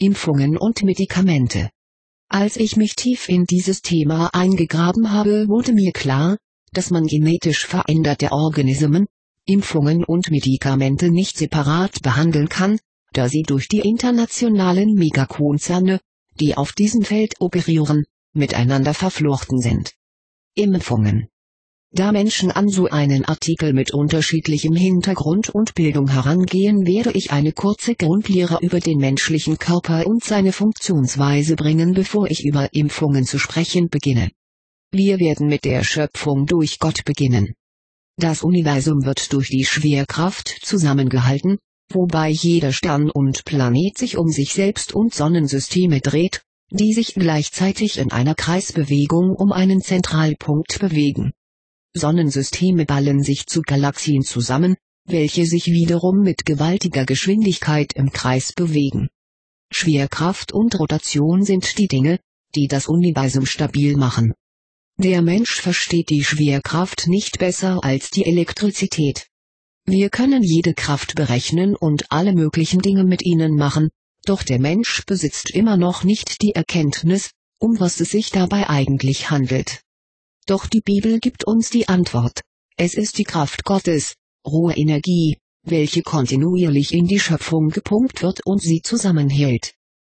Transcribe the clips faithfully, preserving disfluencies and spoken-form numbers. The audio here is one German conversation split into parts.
Impfungen und Medikamente. Als ich mich tief in dieses Thema eingegraben habe, wurde mir klar, dass man genetisch veränderte Organismen, Impfungen und Medikamente nicht separat behandeln kann, da sie durch die internationalen Megakonzerne, die auf diesem Feld operieren, miteinander verflochten sind. Impfungen. Da Menschen an so einen Artikel mit unterschiedlichem Hintergrund und Bildung herangehen, werde ich eine kurze Grundlehre über den menschlichen Körper und seine Funktionsweise bringen, bevor ich über Impfungen zu sprechen beginne. Wir werden mit der Schöpfung durch Gott beginnen. Das Universum wird durch die Schwerkraft zusammengehalten, wobei jeder Stern und Planet sich um sich selbst und Sonnensysteme dreht, die sich gleichzeitig in einer Kreisbewegung um einen Zentralpunkt bewegen. Sonnensysteme ballen sich zu Galaxien zusammen, welche sich wiederum mit gewaltiger Geschwindigkeit im Kreis bewegen. Schwerkraft und Rotation sind die Dinge, die das Universum stabil machen. Der Mensch versteht die Schwerkraft nicht besser als die Elektrizität. Wir können jede Kraft berechnen und alle möglichen Dinge mit ihnen machen, doch der Mensch besitzt immer noch nicht die Erkenntnis, um was es sich dabei eigentlich handelt. Doch die Bibel gibt uns die Antwort. Es ist die Kraft Gottes, rohe Energie, welche kontinuierlich in die Schöpfung gepumpt wird und sie zusammenhält.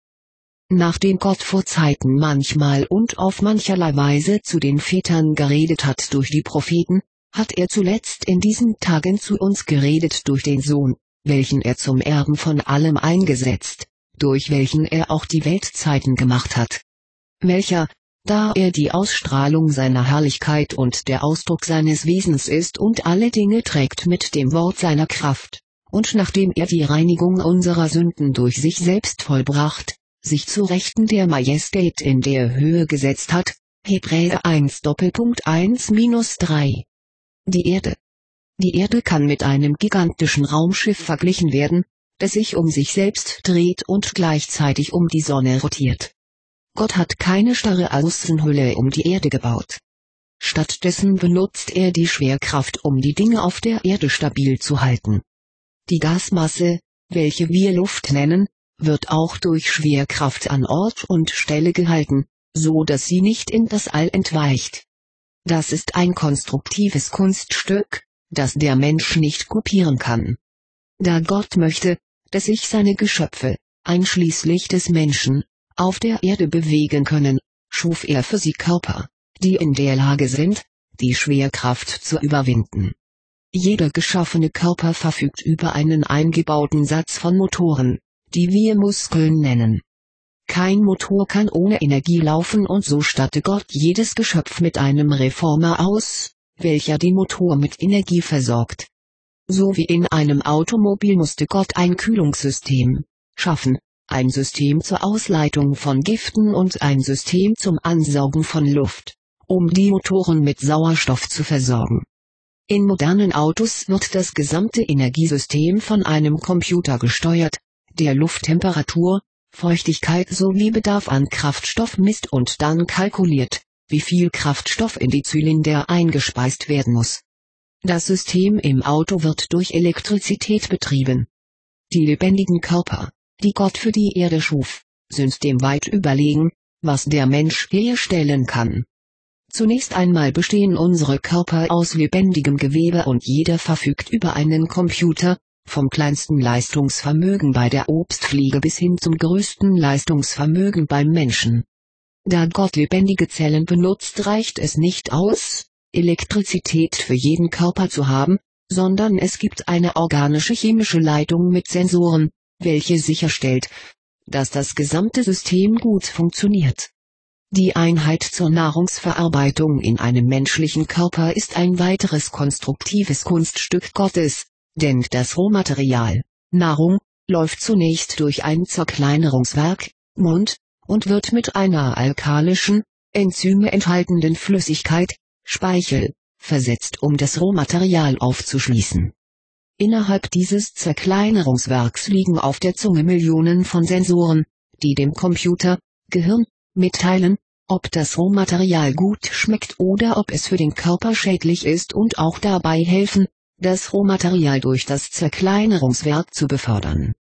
Nachdem Gott vor Zeiten manchmal und auf mancherlei Weise zu den Vätern geredet hat durch die Propheten, hat er zuletzt in diesen Tagen zu uns geredet durch den Sohn, welchen er zum Erben von allem eingesetzt, durch welchen er auch die Weltzeiten gemacht hat. Welcher, da er die Ausstrahlung seiner Herrlichkeit und der Ausdruck seines Wesens ist und alle Dinge trägt mit dem Wort seiner Kraft, und nachdem er die Reinigung unserer Sünden durch sich selbst vollbracht, sich zu Rechten der Majestät in der Höhe gesetzt hat, Hebräer eins eins drei. Die Erde. Die Erde kann mit einem gigantischen Raumschiff verglichen werden, das sich um sich selbst dreht und gleichzeitig um die Sonne rotiert. Gott hat keine starre Außenhülle um die Erde gebaut. Stattdessen benutzt er die Schwerkraft, um die Dinge auf der Erde stabil zu halten. Die Gasmasse, welche wir Luft nennen, wird auch durch Schwerkraft an Ort und Stelle gehalten, so dass sie nicht in das All entweicht. Das ist ein konstruktives Kunststück, das der Mensch nicht kopieren kann. Da Gott möchte, dass sich seine Geschöpfe, einschließlich des Menschen, auf der Erde bewegen können, schuf er für sie Körper, die in der Lage sind, die Schwerkraft zu überwinden. Jeder geschaffene Körper verfügt über einen eingebauten Satz von Motoren, die wir Muskeln nennen. Kein Motor kann ohne Energie laufen und so statte Gott jedes Geschöpf mit einem Reformer aus, welcher den Motor mit Energie versorgt. So wie in einem Automobil musste Gott ein Kühlungssystem schaffen, ein System zur Ausleitung von Giften und ein System zum Ansaugen von Luft, um die Motoren mit Sauerstoff zu versorgen. In modernen Autos wird das gesamte Energiesystem von einem Computer gesteuert, der Lufttemperatur, Feuchtigkeit sowie Bedarf an Kraftstoff misst und dann kalkuliert, wie viel Kraftstoff in die Zylinder eingespeist werden muss. Das System im Auto wird durch Elektrizität betrieben. Die lebendigen Körper, die Gott für die Erde schuf, sind dem weit überlegen, was der Mensch herstellen kann. Zunächst einmal bestehen unsere Körper aus lebendigem Gewebe und jeder verfügt über einen Computer, vom kleinsten Leistungsvermögen bei der Obstfliege bis hin zum größten Leistungsvermögen beim Menschen. Da Gott lebendige Zellen benutzt, reicht es nicht aus, Elektrizität für jeden Körper zu haben, sondern es gibt eine organische chemische Leitung mit Sensoren, welche sicherstellt, dass das gesamte System gut funktioniert. Die Einheit zur Nahrungsverarbeitung in einem menschlichen Körper ist ein weiteres konstruktives Kunststück Gottes, denn das Rohmaterial, Nahrung, läuft zunächst durch ein Zerkleinerungswerk, Mund, und wird mit einer alkalischen, Enzyme enthaltenden Flüssigkeit, Speichel, versetzt, um das Rohmaterial aufzuschließen. Innerhalb dieses Zerkleinerungswerks liegen auf der Zunge Millionen von Sensoren, die dem Computer, Gehirn, mitteilen, ob das Rohmaterial gut schmeckt oder ob es für den Körper schädlich ist und auch dabei helfen, das Rohmaterial durch das Zerkleinerungswerk zu befördern.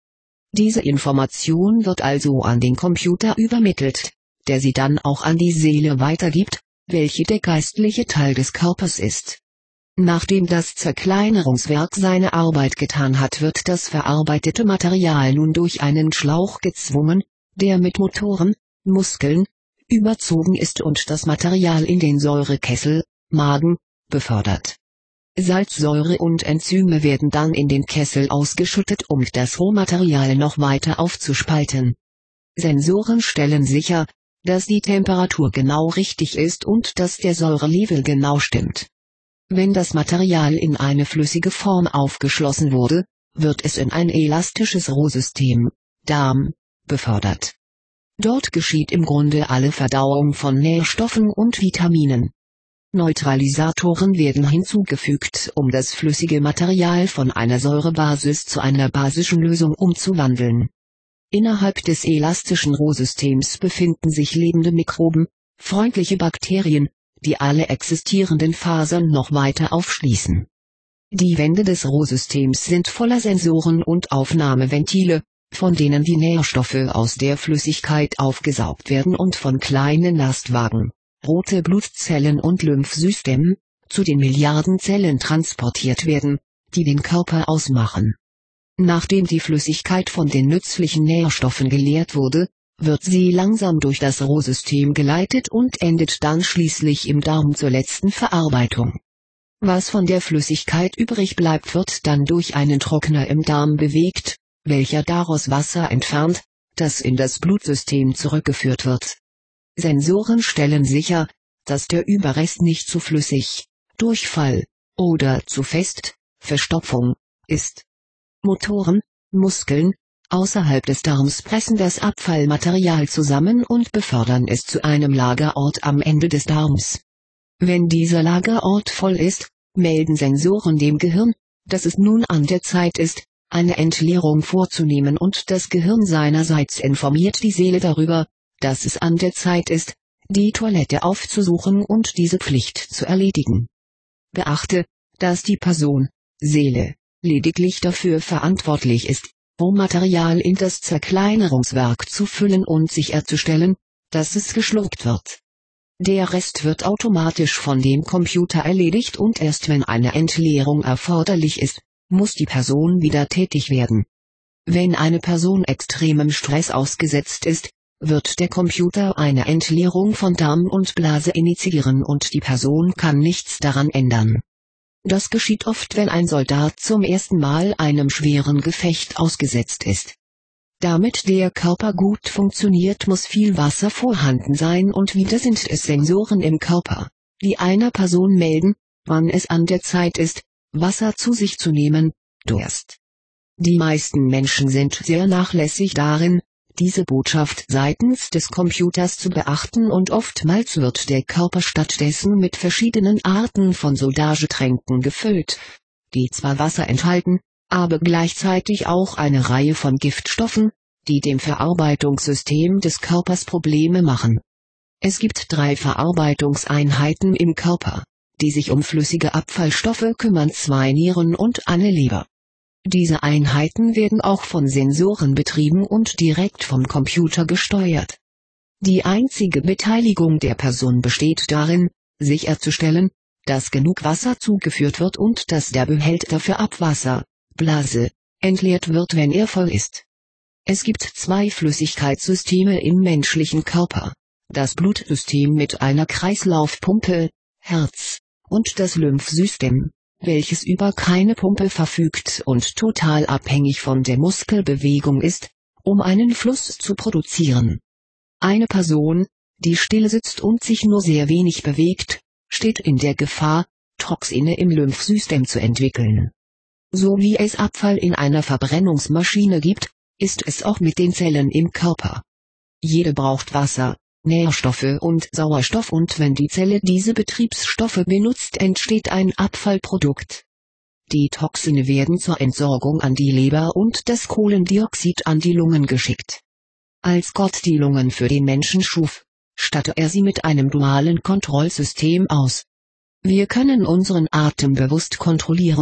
Diese Information wird also an den Computer übermittelt, der sie dann auch an die Seele weitergibt, welche der geistliche Teil des Körpers ist. Nachdem das Zerkleinerungswerk seine Arbeit getan hat, wird das verarbeitete Material nun durch einen Schlauch gezwungen, der mit Motoren, Muskeln, überzogen ist und das Material in den Säurekessel, Magen, befördert. Salzsäure und Enzyme werden dann in den Kessel ausgeschüttet, um das Rohmaterial noch weiter aufzuspalten. Sensoren stellen sicher, dass die Temperatur genau richtig ist und dass der Säurelevel genau stimmt. Wenn das Material in eine flüssige Form aufgeschlossen wurde, wird es in ein elastisches Rohsystem, Darm, befördert. Dort geschieht im Grunde alle Verdauung von Nährstoffen und Vitaminen. Neutralisatoren werden hinzugefügt, um das flüssige Material von einer Säurebasis zu einer basischen Lösung umzuwandeln. Innerhalb des elastischen Rohsystems befinden sich lebende Mikroben, freundliche Bakterien, die alle existierenden Fasern noch weiter aufschließen. Die Wände des Rohsystems sind voller Sensoren und Aufnahmeventile, von denen die Nährstoffe aus der Flüssigkeit aufgesaugt werden und von kleinen Lastwagen, rote Blutzellen und Lymphsystemen, zu den Milliarden Zellen transportiert werden, die den Körper ausmachen. Nachdem die Flüssigkeit von den nützlichen Nährstoffen geleert wurde, wird sie langsam durch das Rohsystem geleitet und endet dann schließlich im Darm zur letzten Verarbeitung. Was von der Flüssigkeit übrig bleibt, wird dann durch einen Trockner im Darm bewegt, welcher daraus Wasser entfernt, das in das Blutsystem zurückgeführt wird. Sensoren stellen sicher, dass der Überrest nicht zu flüssig, Durchfall, oder zu fest, Verstopfung, ist. Motoren, Muskeln, außerhalb des Darms pressen das Abfallmaterial zusammen und befördern es zu einem Lagerort am Ende des Darms. Wenn dieser Lagerort voll ist, melden Sensoren dem Gehirn, dass es nun an der Zeit ist, eine Entleerung vorzunehmen, und das Gehirn seinerseits informiert die Seele darüber, dass es an der Zeit ist, die Toilette aufzusuchen und diese Pflicht zu erledigen. Beachte, dass die Person, Seele, lediglich dafür verantwortlich ist, Rohmaterial in das Zerkleinerungswerk zu füllen und sicherzustellen, dass es geschluckt wird. Der Rest wird automatisch von dem Computer erledigt, und erst wenn eine Entleerung erforderlich ist, muss die Person wieder tätig werden. Wenn eine Person extremem Stress ausgesetzt ist, wird der Computer eine Entleerung von Darm und Blase initiieren und die Person kann nichts daran ändern. Das geschieht oft, wenn ein Soldat zum ersten Mal einem schweren Gefecht ausgesetzt ist. Damit der Körper gut funktioniert, muss viel Wasser vorhanden sein, und wieder sind es Sensoren im Körper, die einer Person melden, wann es an der Zeit ist, Wasser zu sich zu nehmen, Durst. Die meisten Menschen sind sehr nachlässig darin, diese Botschaft seitens des Computers zu beachten, und oftmals wird der Körper stattdessen mit verschiedenen Arten von Sodagetränken gefüllt, die zwar Wasser enthalten, aber gleichzeitig auch eine Reihe von Giftstoffen, die dem Verarbeitungssystem des Körpers Probleme machen. Es gibt drei Verarbeitungseinheiten im Körper, die sich um flüssige Abfallstoffe kümmern: zwei Nieren und eine Leber. Diese Einheiten werden auch von Sensoren betrieben und direkt vom Computer gesteuert. Die einzige Beteiligung der Person besteht darin, sicherzustellen, dass genug Wasser zugeführt wird und dass der Behälter für Abwasser, Blase, entleert wird, wenn er voll ist. Es gibt zwei Flüssigkeitssysteme im menschlichen Körper: das Blutsystem mit einer Kreislaufpumpe, Herz, und das Lymphsystem, welches über keine Pumpe verfügt und total abhängig von der Muskelbewegung ist, um einen Fluss zu produzieren. Eine Person, die still sitzt und sich nur sehr wenig bewegt, steht in der Gefahr, Toxine im Lymphsystem zu entwickeln. So wie es Abfall in einer Verbrennungsmaschine gibt, ist es auch mit den Zellen im Körper. Jede braucht Wasser, Nährstoffe und Sauerstoff, und wenn die Zelle diese Betriebsstoffe benutzt, entsteht ein Abfallprodukt. Die Toxine werden zur Entsorgung an die Leber und das Kohlendioxid an die Lungen geschickt. Als Gott die Lungen für den Menschen schuf, stattete er sie mit einem dualen Kontrollsystem aus. Wir können unseren Atem bewusst kontrollieren,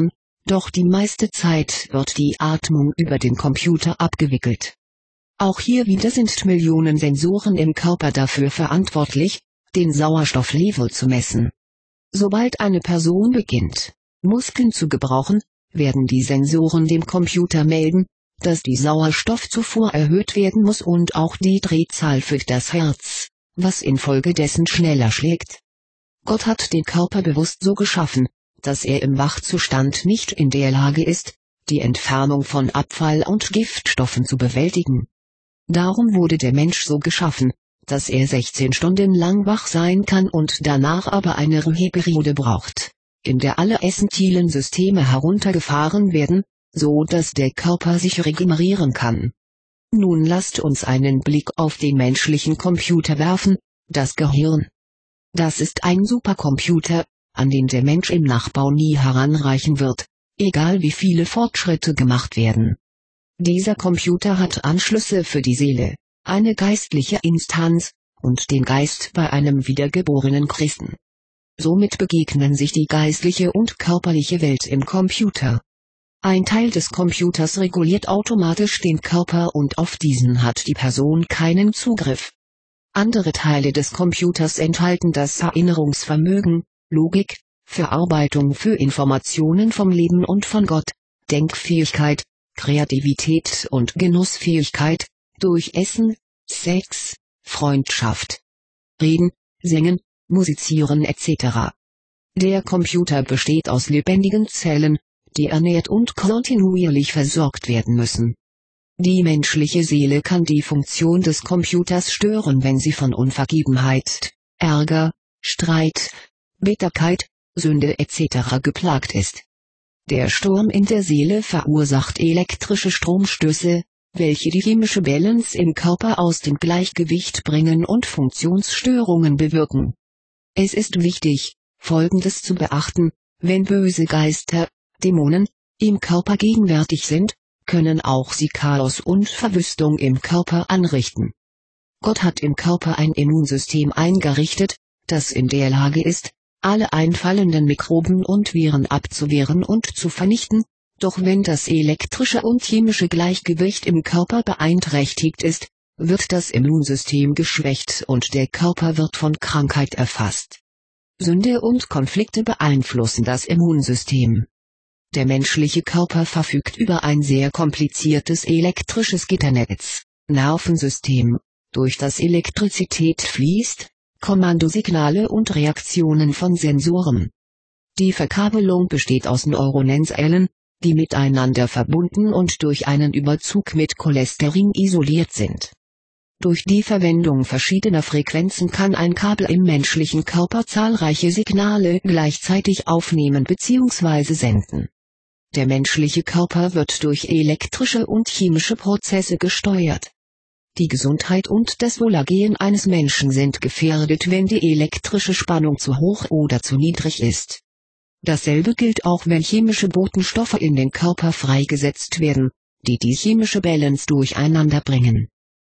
doch die meiste Zeit wird die Atmung über den Computer abgewickelt. Auch hier wieder sind Millionen Sensoren im Körper dafür verantwortlich, den Sauerstofflevel zu messen. Sobald eine Person beginnt, Muskeln zu gebrauchen, werden die Sensoren dem Computer melden, dass die Sauerstoffzufuhr erhöht werden muss und auch die Drehzahl für das Herz, was infolgedessen schneller schlägt. Gott hat den Körper bewusst so geschaffen, dass er im Wachzustand nicht in der Lage ist, die Entfernung von Abfall und Giftstoffen zu bewältigen. Darum wurde der Mensch so geschaffen, dass er sechzehn Stunden lang wach sein kann und danach aber eine Ruheperiode braucht, in der alle essentiellen Systeme heruntergefahren werden, so dass der Körper sich regenerieren kann. Nun lasst uns einen Blick auf den menschlichen Computer werfen, das Gehirn. Das ist ein Supercomputer, an den der Mensch im Nachbau nie heranreichen wird, egal wie viele Fortschritte gemacht werden. Dieser Computer hat Anschlüsse für die Seele, eine geistliche Instanz, und den Geist bei einem wiedergeborenen Christen. Somit begegnen sich die geistliche und körperliche Welt im Computer. Ein Teil des Computers reguliert automatisch den Körper und auf diesen hat die Person keinen Zugriff. Andere Teile des Computers enthalten das Erinnerungsvermögen, Logik, Verarbeitung für Informationen vom Leben und von Gott, Denkfähigkeit, Kreativität und Genussfähigkeit, durch Essen, Sex, Freundschaft, Reden, Singen, Musizieren et cetera. Der Computer besteht aus lebendigen Zellen, die ernährt und kontinuierlich versorgt werden müssen. Die menschliche Seele kann die Funktion des Computers stören, wenn sie von Unvergebenheit, Ärger, Streit, Bitterkeit, Sünde et cetera geplagt ist. Der Sturm in der Seele verursacht elektrische Stromstöße, welche die chemische Balance im Körper aus dem Gleichgewicht bringen und Funktionsstörungen bewirken. Es ist wichtig, Folgendes zu beachten: Wenn böse Geister, Dämonen, im Körper gegenwärtig sind, können auch sie Chaos und Verwüstung im Körper anrichten. Gott hat im Körper ein Immunsystem eingerichtet, das in der Lage ist, alle einfallenden Mikroben und Viren abzuwehren und zu vernichten, doch wenn das elektrische und chemische Gleichgewicht im Körper beeinträchtigt ist, wird das Immunsystem geschwächt und der Körper wird von Krankheit erfasst. Sünde und Konflikte beeinflussen das Immunsystem. Der menschliche Körper verfügt über ein sehr kompliziertes elektrisches Gitternetz, Nervensystem, durch das Elektrizität fließt, Kommandosignale und Reaktionen von Sensoren. Die Verkabelung besteht aus Neuronenzellen, die miteinander verbunden und durch einen Überzug mit Cholesterin isoliert sind. Durch die Verwendung verschiedener Frequenzen kann ein Kabel im menschlichen Körper zahlreiche Signale gleichzeitig aufnehmen bzw. senden. Der menschliche Körper wird durch elektrische und chemische Prozesse gesteuert. Die Gesundheit und das Wohlergehen eines Menschen sind gefährdet, wenn die elektrische Spannung zu hoch oder zu niedrig ist. Dasselbe gilt auch, wenn chemische Botenstoffe in den Körper freigesetzt werden, die die chemische Balance durcheinander bringen.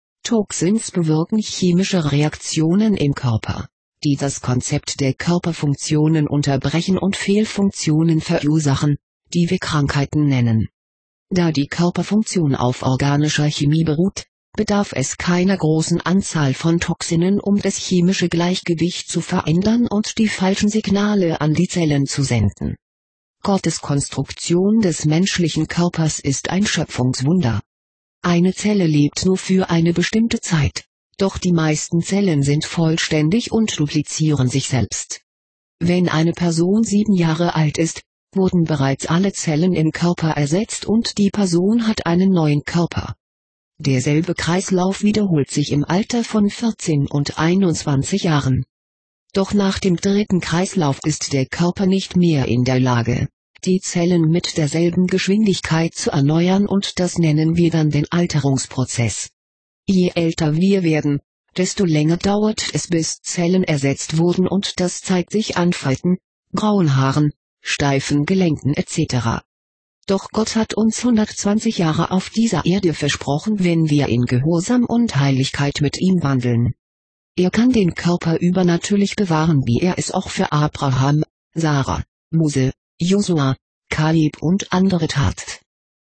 Toxins bewirken chemische Reaktionen im Körper, die das Konzept der Körperfunktionen unterbrechen und Fehlfunktionen verursachen, die wir Krankheiten nennen. Da die Körperfunktion auf organischer Chemie beruht, bedarf es keiner großen Anzahl von Toxinen, um das chemische Gleichgewicht zu verändern und die falschen Signale an die Zellen zu senden. Gottes Konstruktion des menschlichen Körpers ist ein Schöpfungswunder. Eine Zelle lebt nur für eine bestimmte Zeit, doch die meisten Zellen sind vollständig und duplizieren sich selbst. Wenn eine Person sieben Jahre alt ist, wurden bereits alle Zellen im Körper ersetzt und die Person hat einen neuen Körper. Derselbe Kreislauf wiederholt sich im Alter von vierzehn und einundzwanzig Jahren. Doch nach dem dritten Kreislauf ist der Körper nicht mehr in der Lage, die Zellen mit derselben Geschwindigkeit zu erneuern, und das nennen wir dann den Alterungsprozess. Je älter wir werden, desto länger dauert es, bis Zellen ersetzt wurden, und das zeigt sich an Falten, grauen Haaren, steifen Gelenken et cetera. Doch Gott hat uns hundertzwanzig Jahre auf dieser Erde versprochen, wenn wir in Gehorsam und Heiligkeit mit ihm wandeln. Er kann den Körper übernatürlich bewahren, wie er es auch für Abraham, Sarah, Mose, Josua, Kaleb und andere tat.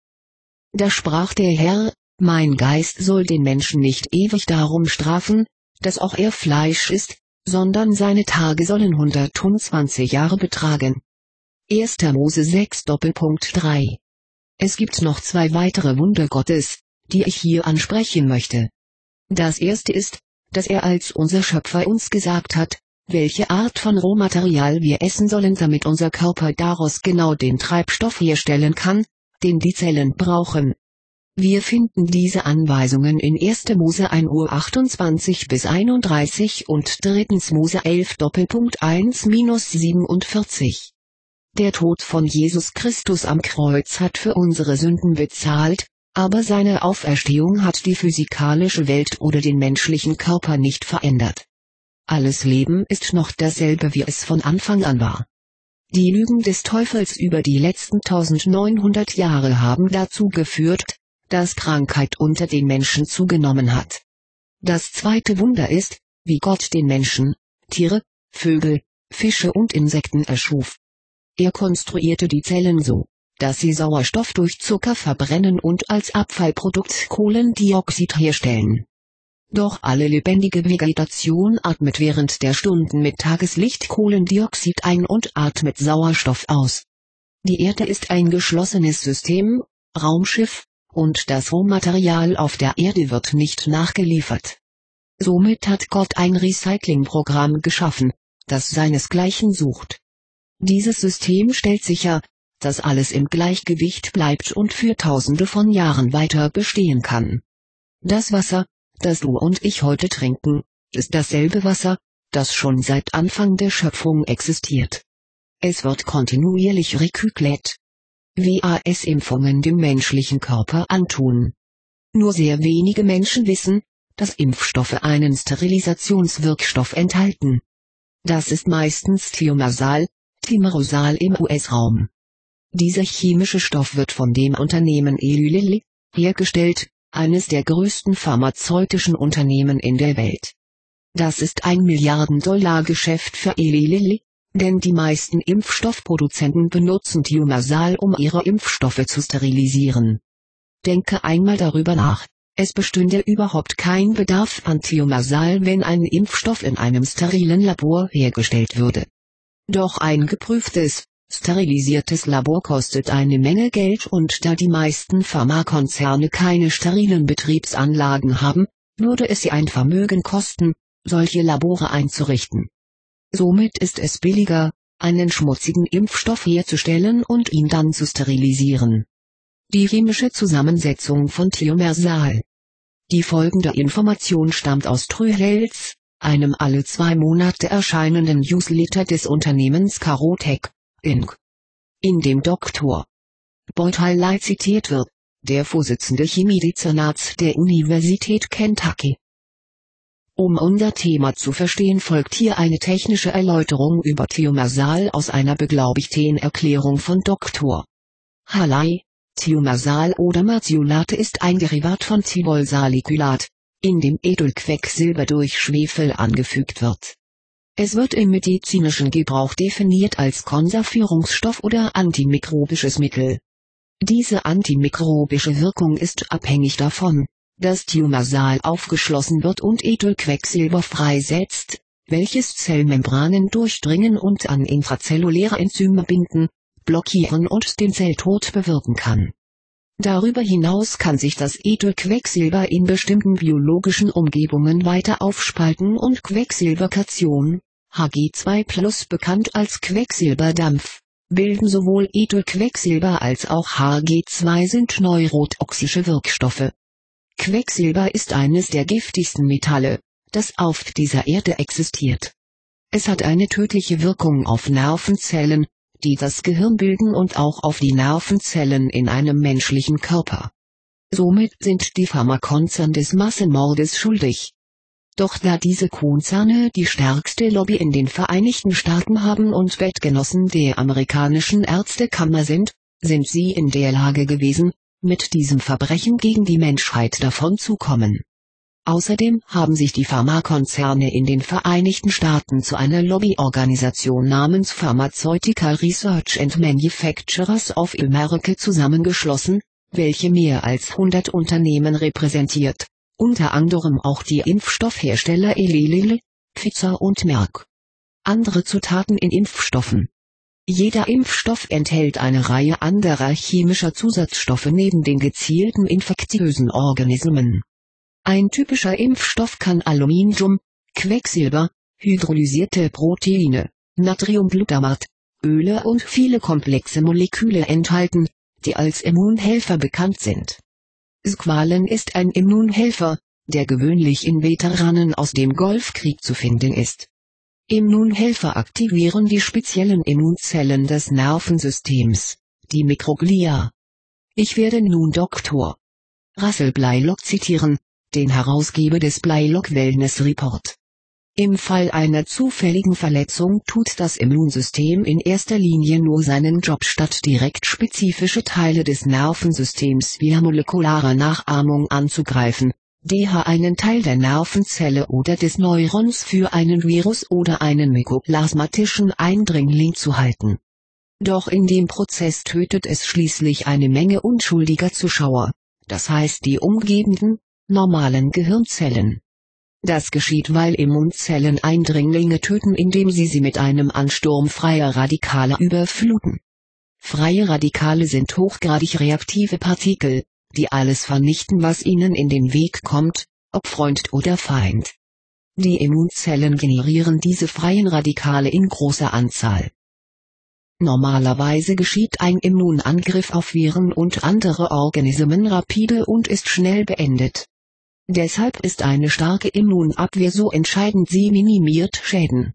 Da sprach der Herr: Mein Geist soll den Menschen nicht ewig darum strafen, dass auch er Fleisch ist, sondern seine Tage sollen hundertundzwanzig Jahre betragen. erster Mose sechs drei. Es gibt noch zwei weitere Wunder Gottes, die ich hier ansprechen möchte. Das erste ist, dass er als unser Schöpfer uns gesagt hat, welche Art von Rohmaterial wir essen sollen, damit unser Körper daraus genau den Treibstoff herstellen kann, den die Zellen brauchen. Wir finden diese Anweisungen in erster Mose eins achtundzwanzig bis einunddreißig und drittens Mose elf eins siebenundvierzig. Der Tod von Jesus Christus am Kreuz hat für unsere Sünden bezahlt, aber seine Auferstehung hat die physikalische Welt oder den menschlichen Körper nicht verändert. Alles Leben ist noch dasselbe, wie es von Anfang an war. Die Lügen des Teufels über die letzten neunzehnhundert Jahre haben dazu geführt, dass Krankheit unter den Menschen zugenommen hat. Das zweite Wunder ist, wie Gott den Menschen, Tiere, Vögel, Fische und Insekten erschuf. Er konstruierte die Zellen so, dass sie Sauerstoff durch Zucker verbrennen und als Abfallprodukt Kohlendioxid herstellen. Doch alle lebendige Vegetation atmet während der Stunden mit Tageslicht Kohlendioxid ein und atmet Sauerstoff aus. Die Erde ist ein geschlossenes System, Raumschiff, und das Rohmaterial auf der Erde wird nicht nachgeliefert. Somit hat Gott ein Recyclingprogramm geschaffen, das seinesgleichen sucht. Dieses System stellt sicher, dass alles im Gleichgewicht bleibt und für Tausende von Jahren weiter bestehen kann. Das Wasser, das du und ich heute trinken, ist dasselbe Wasser, das schon seit Anfang der Schöpfung existiert. Es wird kontinuierlich rekyklet. W A S-Impfungen dem menschlichen Körper antun. Nur sehr wenige Menschen wissen, dass Impfstoffe einen Sterilisationswirkstoff enthalten. Das ist meistens Thimerosal, Thimerosal im U S-Raum. Dieser chemische Stoff wird von dem Unternehmen Eli Lilly hergestellt, eines der größten pharmazeutischen Unternehmen in der Welt. Das ist ein Milliarden-Dollar-Geschäft für Eli Lilly, denn die meisten Impfstoffproduzenten benutzen Thimerosal, um ihre Impfstoffe zu sterilisieren. Denke einmal darüber nach, es bestünde überhaupt kein Bedarf an Thimerosal, wenn ein Impfstoff in einem sterilen Labor hergestellt würde. Doch ein geprüftes, sterilisiertes Labor kostet eine Menge Geld und da die meisten Pharmakonzerne keine sterilen Betriebsanlagen haben, würde es sie ein Vermögen kosten, solche Labore einzurichten. Somit ist es billiger, einen schmutzigen Impfstoff herzustellen und ihn dann zu sterilisieren. Die chemische Zusammensetzung von Thimerosal. Die folgende Information stammt aus True Health, einem alle zwei Monate erscheinenden Newsletter des Unternehmens Carotech, Incorporated. In dem Doktor Beutelei zitiert wird, der Vorsitzende Chemiedezernats der Universität Kentucky. Um unser Thema zu verstehen, folgt hier eine technische Erläuterung über Thimerosal aus einer beglaubigten Erklärung von Doktor Haley. Thimerosal oder Mertiolate ist ein Derivat von Thiolsalicylat, in dem Edelquecksilber durch Schwefel angefügt wird. Es wird im medizinischen Gebrauch definiert als Konservierungsstoff oder antimikrobisches Mittel. Diese antimikrobische Wirkung ist abhängig davon, dass Thimerosal aufgeschlossen wird und Edelquecksilber freisetzt, welches Zellmembranen durchdringen und an intrazelluläre Enzyme binden, blockieren und den Zelltod bewirken kann. Darüber hinaus kann sich das Edelquecksilber in bestimmten biologischen Umgebungen weiter aufspalten und Quecksilberkation, H G zwei plus bekannt als Quecksilberdampf, bilden sowohl Edelquecksilber als auch H G zwei sind neurotoxische Wirkstoffe. Quecksilber ist eines der giftigsten Metalle, das auf dieser Erde existiert. Es hat eine tödliche Wirkung auf Nervenzellen, die das Gehirn bilden und auch auf die Nervenzellen in einem menschlichen Körper. Somit sind die Pharmakonzerne des Massenmordes schuldig. Doch da diese Konzerne die stärkste Lobby in den Vereinigten Staaten haben und Bettgenossen der amerikanischen Ärztekammer sind, sind sie in der Lage gewesen, mit diesem Verbrechen gegen die Menschheit davonzukommen. Außerdem haben sich die Pharmakonzerne in den Vereinigten Staaten zu einer Lobbyorganisation namens Pharmaceutical Research and Manufacturers of America zusammengeschlossen, welche mehr als hundert Unternehmen repräsentiert, unter anderem auch die Impfstoffhersteller Eli Lilly, Pfizer und Merck. Andere Zutaten in Impfstoffen. Jeder Impfstoff enthält eine Reihe anderer chemischer Zusatzstoffe neben den gezielten infektiösen Organismen. Ein typischer Impfstoff kann Aluminium, Quecksilber, hydrolysierte Proteine, Natriumglutamat, Öle und viele komplexe Moleküle enthalten, die als Immunhelfer bekannt sind. Squalene ist ein Immunhelfer, der gewöhnlich in Veteranen aus dem Golfkrieg zu finden ist. Immunhelfer aktivieren die speziellen Immunzellen des Nervensystems, die Mikroglia. Ich werde nun Doktor Russell Blaylock zitieren, den Herausgeber des Blaylock Wellness Report. Im Fall einer zufälligen Verletzung tut das Immunsystem in erster Linie nur seinen Job, statt direkt spezifische Teile des Nervensystems via molekularer Nachahmung anzugreifen, D H einen Teil der Nervenzelle oder des Neurons für einen Virus oder einen mykoplasmatischen Eindringling zu halten. Doch in dem Prozess tötet es schließlich eine Menge unschuldiger Zuschauer, das heißt die umgebenden, normalen Gehirnzellen. Das geschieht, weil Immunzellen Eindringlinge töten, indem sie sie mit einem Ansturm freier Radikale überfluten. Freie Radikale sind hochgradig reaktive Partikel, die alles vernichten, was ihnen in den Weg kommt, ob Freund oder Feind. Die Immunzellen generieren diese freien Radikale in großer Anzahl. Normalerweise geschieht ein Immunangriff auf Viren und andere Organismen rapide und ist schnell beendet. Deshalb ist eine starke Immunabwehr so entscheidend, sie minimiert Schäden.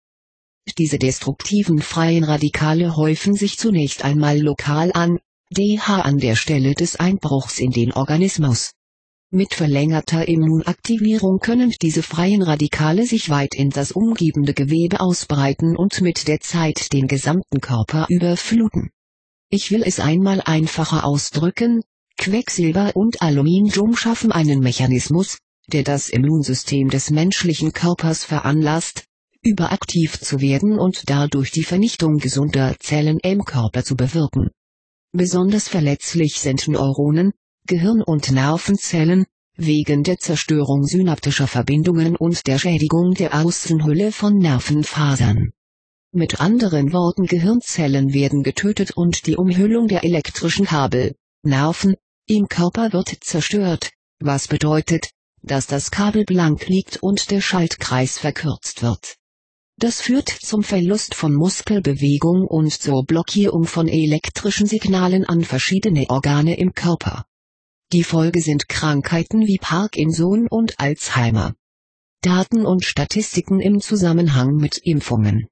Diese destruktiven freien Radikale häufen sich zunächst einmal lokal an, D H an der Stelle des Einbruchs in den Organismus. Mit verlängerter Immunaktivierung können diese freien Radikale sich weit in das umgebende Gewebe ausbreiten und mit der Zeit den gesamten Körper überfluten. Ich will es einmal einfacher ausdrücken: Quecksilber und Aluminium schaffen einen Mechanismus, der das Immunsystem des menschlichen Körpers veranlasst, überaktiv zu werden und dadurch die Vernichtung gesunder Zellen im Körper zu bewirken. Besonders verletzlich sind Neuronen, Gehirn- und Nervenzellen, wegen der Zerstörung synaptischer Verbindungen und der Schädigung der Außenhülle von Nervenfasern. Mit anderen Worten, Gehirnzellen werden getötet und die Umhüllung der elektrischen Kabel, Nerven, im Körper wird zerstört, was bedeutet, dass das Kabel blank liegt und der Schaltkreis verkürzt wird. Das führt zum Verlust von Muskelbewegung und zur Blockierung von elektrischen Signalen an verschiedene Organe im Körper. Die Folge sind Krankheiten wie Parkinson und Alzheimer. Daten und Statistiken im Zusammenhang mit Impfungen.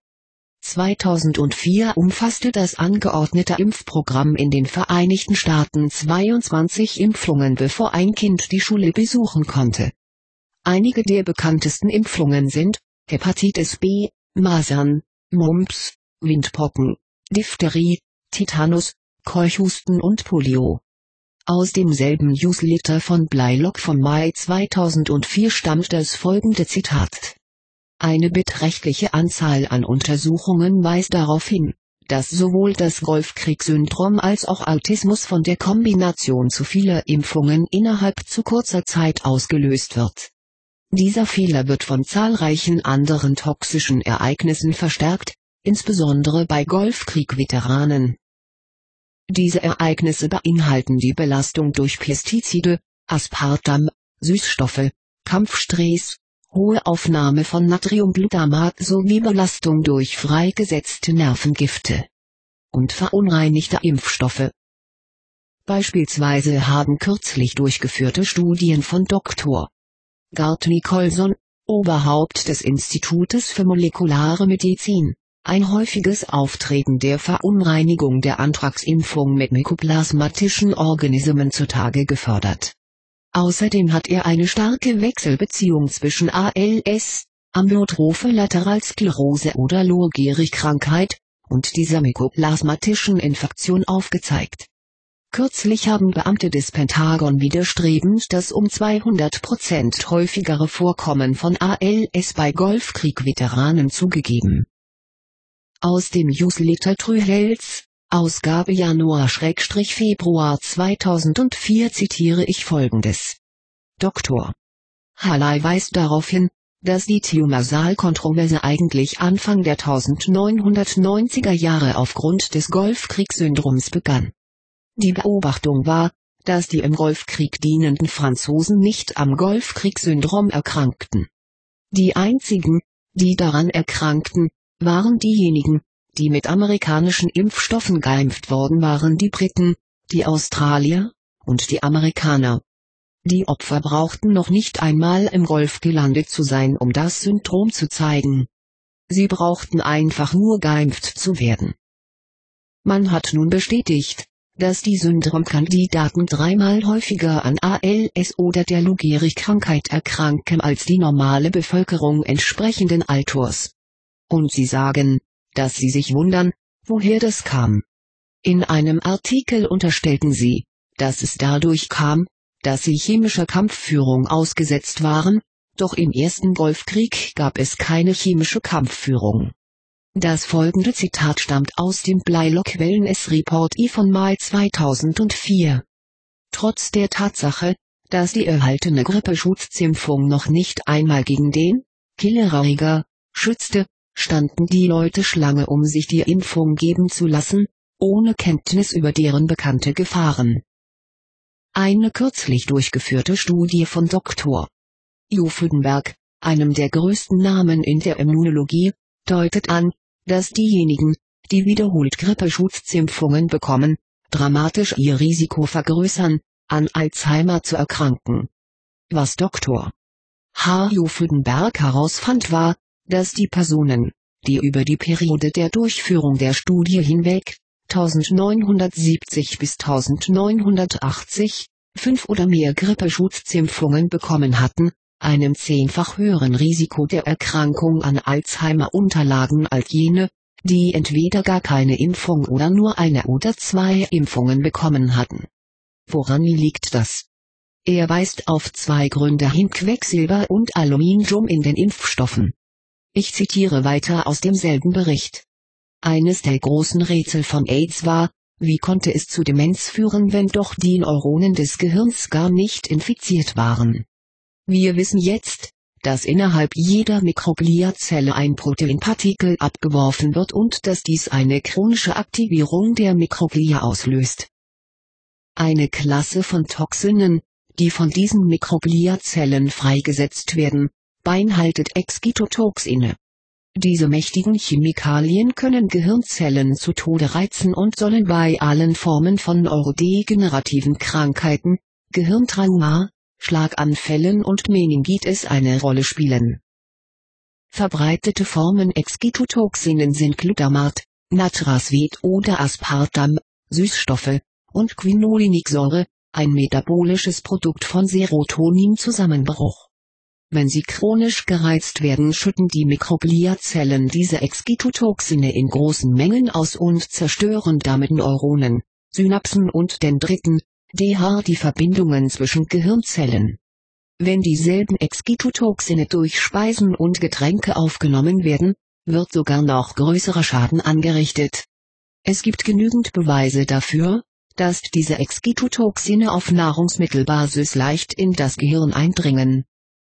zweitausendvier umfasste das angeordnete Impfprogramm in den Vereinigten Staaten zweiundzwanzig Impfungen, bevor ein Kind die Schule besuchen konnte. Einige der bekanntesten Impfungen sind Hepatitis B, Masern, Mumps, Windpocken, Diphtherie, Tetanus, Keuchhusten und Polio. Aus demselben Newsletter von Blaylock vom Mai zweitausendvier stammt das folgende Zitat: Eine beträchtliche Anzahl an Untersuchungen weist darauf hin, dass sowohl das Golfkriegssyndrom als auch Autismus von der Kombination zu vieler Impfungen innerhalb zu kurzer Zeit ausgelöst wird. Dieser Fehler wird von zahlreichen anderen toxischen Ereignissen verstärkt, insbesondere bei Golfkrieg-Veteranen. Diese Ereignisse beinhalten die Belastung durch Pestizide, Aspartam, Süßstoffe, Kampfstress, hohe Aufnahme von Natriumglutamat sowie Belastung durch freigesetzte Nervengifte und verunreinigte Impfstoffe. Beispielsweise haben kürzlich durchgeführte Studien von Doktor Gart Nicholson, Oberhaupt des Institutes für molekulare Medizin, ein häufiges Auftreten der Verunreinigung der Anthrax-Impfung mit mykoplasmatischen Organismen zutage gefördert. Außerdem hat er eine starke Wechselbeziehung zwischen A L S, amyotrophe Lateralsklerose oder Lou Gehrig-Krankheit, und dieser mykoplasmatischen Infektion aufgezeigt. Kürzlich haben Beamte des Pentagon widerstrebend das um zweihundert Prozent häufigere Vorkommen von A L S bei Golfkrieg-Veteranen zugegeben. Aus dem Newsletter True Health, Ausgabe Januar-Februar zweitausendvier zitiere ich folgendes. Doktor Haley weist darauf hin, dass die Thiamasal-Kontroverse eigentlich Anfang der neunzehnhundertneunziger Jahre aufgrund des Golfkriegssyndroms begann. Die Beobachtung war, dass die im Golfkrieg dienenden Franzosen nicht am Golfkriegssyndrom erkrankten. Die einzigen, die daran erkrankten, waren diejenigen, die mit amerikanischen Impfstoffen geimpft worden waren, die Briten, die Australier und die Amerikaner. Die Opfer brauchten noch nicht einmal im Golf gelandet zu sein, um das Syndrom zu zeigen. Sie brauchten einfach nur geimpft zu werden. Man hat nun bestätigt, dass die Syndromkandidaten dreimal häufiger an A L S oder der Lou Gehrig-Krankheit erkranken als die normale Bevölkerung entsprechenden Alters. Und sie sagen, dass sie sich wundern, woher das kam. In einem Artikel unterstellten sie, dass es dadurch kam, dass sie chemischer Kampfführung ausgesetzt waren, doch im ersten Golfkrieg gab es keine chemische Kampfführung. Das folgende Zitat stammt aus dem Blylock Wellness Report I von Mai zweitausendvier. Trotz der Tatsache, dass die erhaltene Grippeschutzimpfung noch nicht einmal gegen den Killererreger schützte, standen die Leute Schlange, um sich die Impfung geben zu lassen, ohne Kenntnis über deren bekannte Gefahren. Eine kürzlich durchgeführte Studie von Doktor Juffeldenberg, einem der größten Namen in der Immunologie, deutet an, dass diejenigen, die wiederholt Grippeschutzimpfungen bekommen, dramatisch ihr Risiko vergrößern, an Alzheimer zu erkranken. Was Doktor H. Juffeldenberg herausfand, war, dass die Personen, die über die Periode der Durchführung der Studie hinweg, neunzehnhundertsiebzig bis neunzehnhundertachtzig, fünf oder mehr Grippeschutzimpfungen bekommen hatten, einem zehnfach höheren Risiko der Erkrankung an Alzheimer unterlagen als jene, die entweder gar keine Impfung oder nur eine oder zwei Impfungen bekommen hatten. Woran liegt das? Er weist auf zwei Gründe hin: Quecksilber und Aluminium in den Impfstoffen. Ich zitiere weiter aus demselben Bericht. Eines der großen Rätsel von AIDS war, wie konnte es zu Demenz führen, wenn doch die Neuronen des Gehirns gar nicht infiziert waren. Wir wissen jetzt, dass innerhalb jeder Mikrogliazelle ein Proteinpartikel abgeworfen wird und dass dies eine chronische Aktivierung der Mikroglia auslöst. Eine Klasse von Toxinen, die von diesen Mikrogliazellen freigesetzt werden, beinhaltet Excitotoxine. Diese mächtigen Chemikalien können Gehirnzellen zu Tode reizen und sollen bei allen Formen von neurodegenerativen Krankheiten, Gehirntrauma, Schlaganfällen und Meningitis eine Rolle spielen. Verbreitete Formen Excitotoxinen sind Glutamat, Natrasvet oder Aspartam, Süßstoffe, und Quinolinsäure, ein metabolisches Produkt von Serotoninzusammenbruch. Wenn sie chronisch gereizt werden, schütten die Mikrogliazellen diese Excitotoxine in großen Mengen aus und zerstören damit Neuronen, Synapsen und Dendriten, D H die Verbindungen zwischen Gehirnzellen. Wenn dieselben Excitotoxine durch Speisen und Getränke aufgenommen werden, wird sogar noch größerer Schaden angerichtet. Es gibt genügend Beweise dafür, dass diese Excitotoxine auf Nahrungsmittelbasis leicht in das Gehirn eindringen.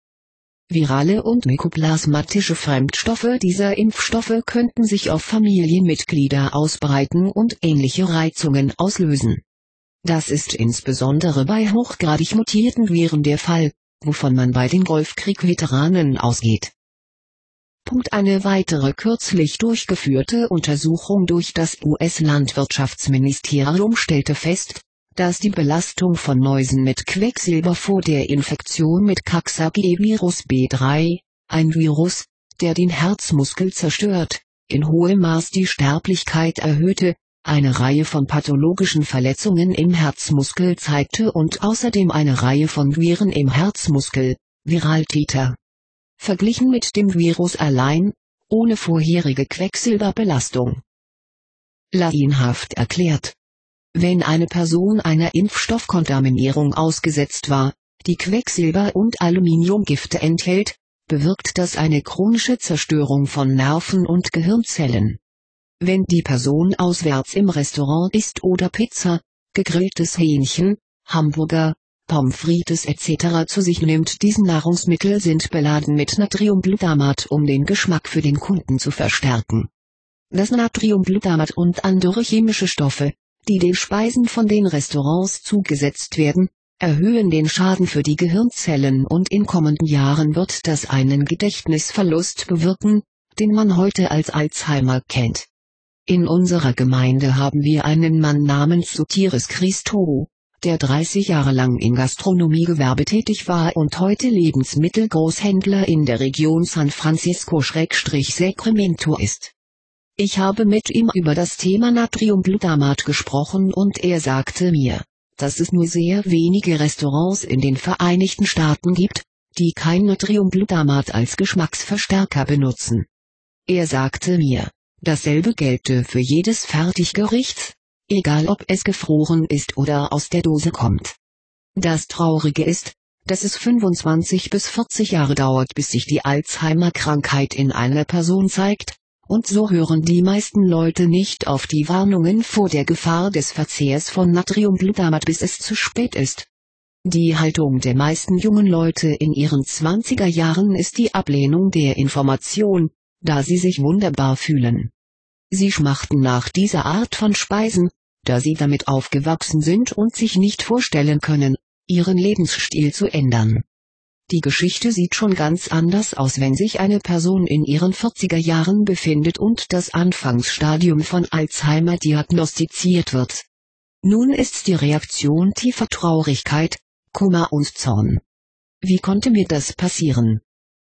Virale und mykoplasmatische Fremdstoffe dieser Impfstoffe könnten sich auf Familienmitglieder ausbreiten und ähnliche Reizungen auslösen. Das ist insbesondere bei hochgradig mutierten Viren der Fall, wovon man bei den Golfkrieg-Veteranen ausgeht. Punkt. Eine weitere kürzlich durchgeführte Untersuchung durch das U S-Landwirtschaftsministerium stellte fest, dass die Belastung von Mäusen mit Quecksilber vor der Infektion mit Coxsackie-Virus B drei, ein Virus, der den Herzmuskel zerstört, in hohem Maß die Sterblichkeit erhöhte, eine Reihe von pathologischen Verletzungen im Herzmuskel zeigte und außerdem eine Reihe von Viren im Herzmuskel, Viraltäter. Verglichen mit dem Virus allein, ohne vorherige Quecksilberbelastung. Laienhaft erklärt. Wenn eine Person einer Impfstoffkontaminierung ausgesetzt war, die Quecksilber- und Aluminiumgifte enthält, bewirkt das eine chronische Zerstörung von Nerven und Gehirnzellen. Wenn die Person auswärts im Restaurant isst oder Pizza, gegrilltes Hähnchen, Hamburger, Pommes frites et cetera zu sich nimmt, diese Nahrungsmittel sind beladen mit Natriumglutamat, um den Geschmack für den Kunden zu verstärken. Das Natriumglutamat und andere chemische Stoffe, die den Speisen von den Restaurants zugesetzt werden, erhöhen den Schaden für die Gehirnzellen und in kommenden Jahren wird das einen Gedächtnisverlust bewirken, den man heute als Alzheimer kennt. In unserer Gemeinde haben wir einen Mann namens Sotiris Christou, der dreißig Jahre lang im Gastronomiegewerbe tätig war und heute Lebensmittelgroßhändler in der Region San Francisco-Sacramento ist. Ich habe mit ihm über das Thema Natriumglutamat gesprochen und er sagte mir, dass es nur sehr wenige Restaurants in den Vereinigten Staaten gibt, die kein Natriumglutamat als Geschmacksverstärker benutzen. Er sagte mir, dasselbe gelte für jedes Fertiggericht, egal ob es gefroren ist oder aus der Dose kommt. Das Traurige ist, dass es fünfundzwanzig bis vierzig Jahre dauert, bis sich die Alzheimer-Krankheit in einer Person zeigt, und so hören die meisten Leute nicht auf die Warnungen vor der Gefahr des Verzehrs von Natriumglutamat, bis es zu spät ist. Die Haltung der meisten jungen Leute in ihren zwanziger Jahren ist die Ablehnung der Information, da sie sich wunderbar fühlen. Sie schmachten nach dieser Art von Speisen, da sie damit aufgewachsen sind und sich nicht vorstellen können, ihren Lebensstil zu ändern. Die Geschichte sieht schon ganz anders aus, wenn sich eine Person in ihren vierziger Jahren befindet und das Anfangsstadium von Alzheimer diagnostiziert wird. Nun ist die Reaktion tiefer Traurigkeit, Kummer und Zorn. Wie konnte mir das passieren?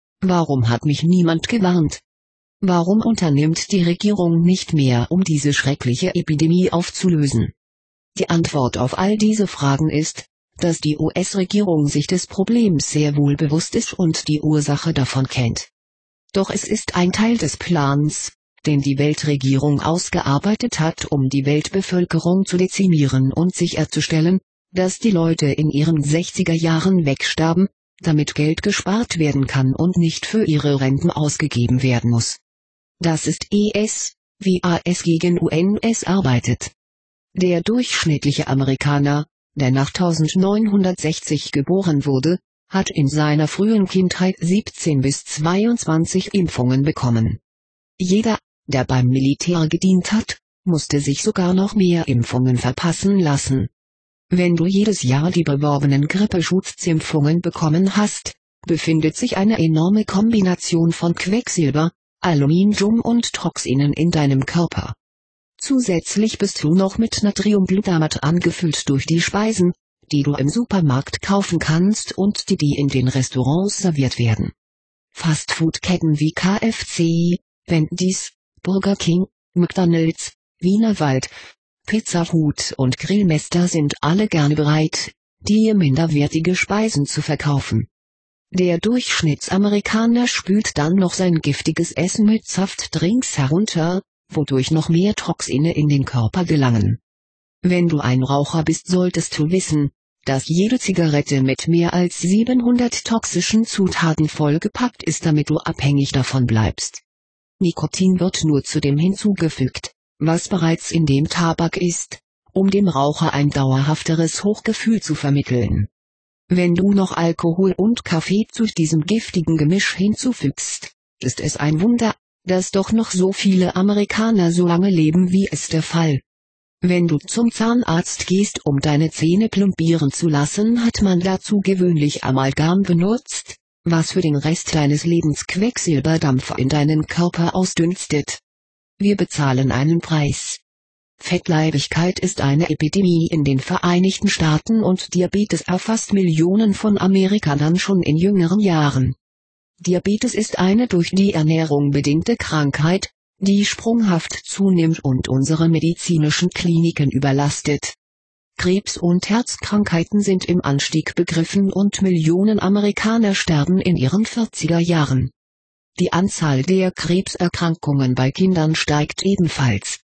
Warum hat mich niemand gewarnt? Warum unternimmt die Regierung nicht mehr, um diese schreckliche Epidemie aufzulösen? Die Antwort auf all diese Fragen ist, dass die U S-Regierung sich des Problems sehr wohl bewusst ist und die Ursache davon kennt. Doch es ist ein Teil des Plans, den die Weltregierung ausgearbeitet hat, um die Weltbevölkerung zu dezimieren und sicherzustellen, dass die Leute in ihren sechziger Jahren wegsterben, damit Geld gespart werden kann und nicht für ihre Renten ausgegeben werden muss. Das ist E S, wie A S gegen U N S arbeitet. Der durchschnittliche Amerikaner, der nach neunzehnhundertsechzig geboren wurde, hat in seiner frühen Kindheit siebzehn bis zweiundzwanzig Impfungen bekommen. Jeder, der beim Militär gedient hat, musste sich sogar noch mehr Impfungen verpassen lassen. Wenn du jedes Jahr die beworbenen Grippeschutzimpfungen bekommen hast, befindet sich eine enorme Kombination von Quecksilber, Aluminium und Toxinen in deinem Körper. Zusätzlich bist du noch mit Natriumglutamat angefüllt durch die Speisen, die du im Supermarkt kaufen kannst und die, die in den Restaurants serviert werden. Fastfood-Ketten wie K F C, Wendy's, Burger King, McDonald's, Wiener Wald, Pizza Hut und Grillmeister sind alle gerne bereit, dir minderwertige Speisen zu verkaufen. Der Durchschnittsamerikaner spült dann noch sein giftiges Essen mit Saftdrinks herunter, wodurch noch mehr Toxine in den Körper gelangen. Wenn du ein Raucher bist, solltest du wissen, dass jede Zigarette mit mehr als siebenhundert toxischen Zutaten vollgepackt ist, damit du abhängig davon bleibst. Nikotin wird nur zu dem hinzugefügt, was bereits in dem Tabak ist, um dem Raucher ein dauerhafteres Hochgefühl zu vermitteln. Wenn du noch Alkohol und Kaffee zu diesem giftigen Gemisch hinzufügst, ist es ein Wunder, dass doch noch so viele Amerikaner so lange leben, wie es der Fall. Wenn du zum Zahnarzt gehst, um deine Zähne plombieren zu lassen, hat man dazu gewöhnlich Amalgam benutzt, was für den Rest deines Lebens Quecksilberdampf in deinen Körper ausdünstet. Wir bezahlen einen Preis. Fettleibigkeit ist eine Epidemie in den Vereinigten Staaten und Diabetes erfasst Millionen von Amerikanern schon in jüngeren Jahren. Diabetes ist eine durch die Ernährung bedingte Krankheit, die sprunghaft zunimmt und unsere medizinischen Kliniken überlastet. Krebs und Herzkrankheiten sind im Anstieg begriffen und Millionen Amerikaner sterben in ihren vierziger Jahren. Die Anzahl der Krebserkrankungen bei Kindern steigt ebenfalls.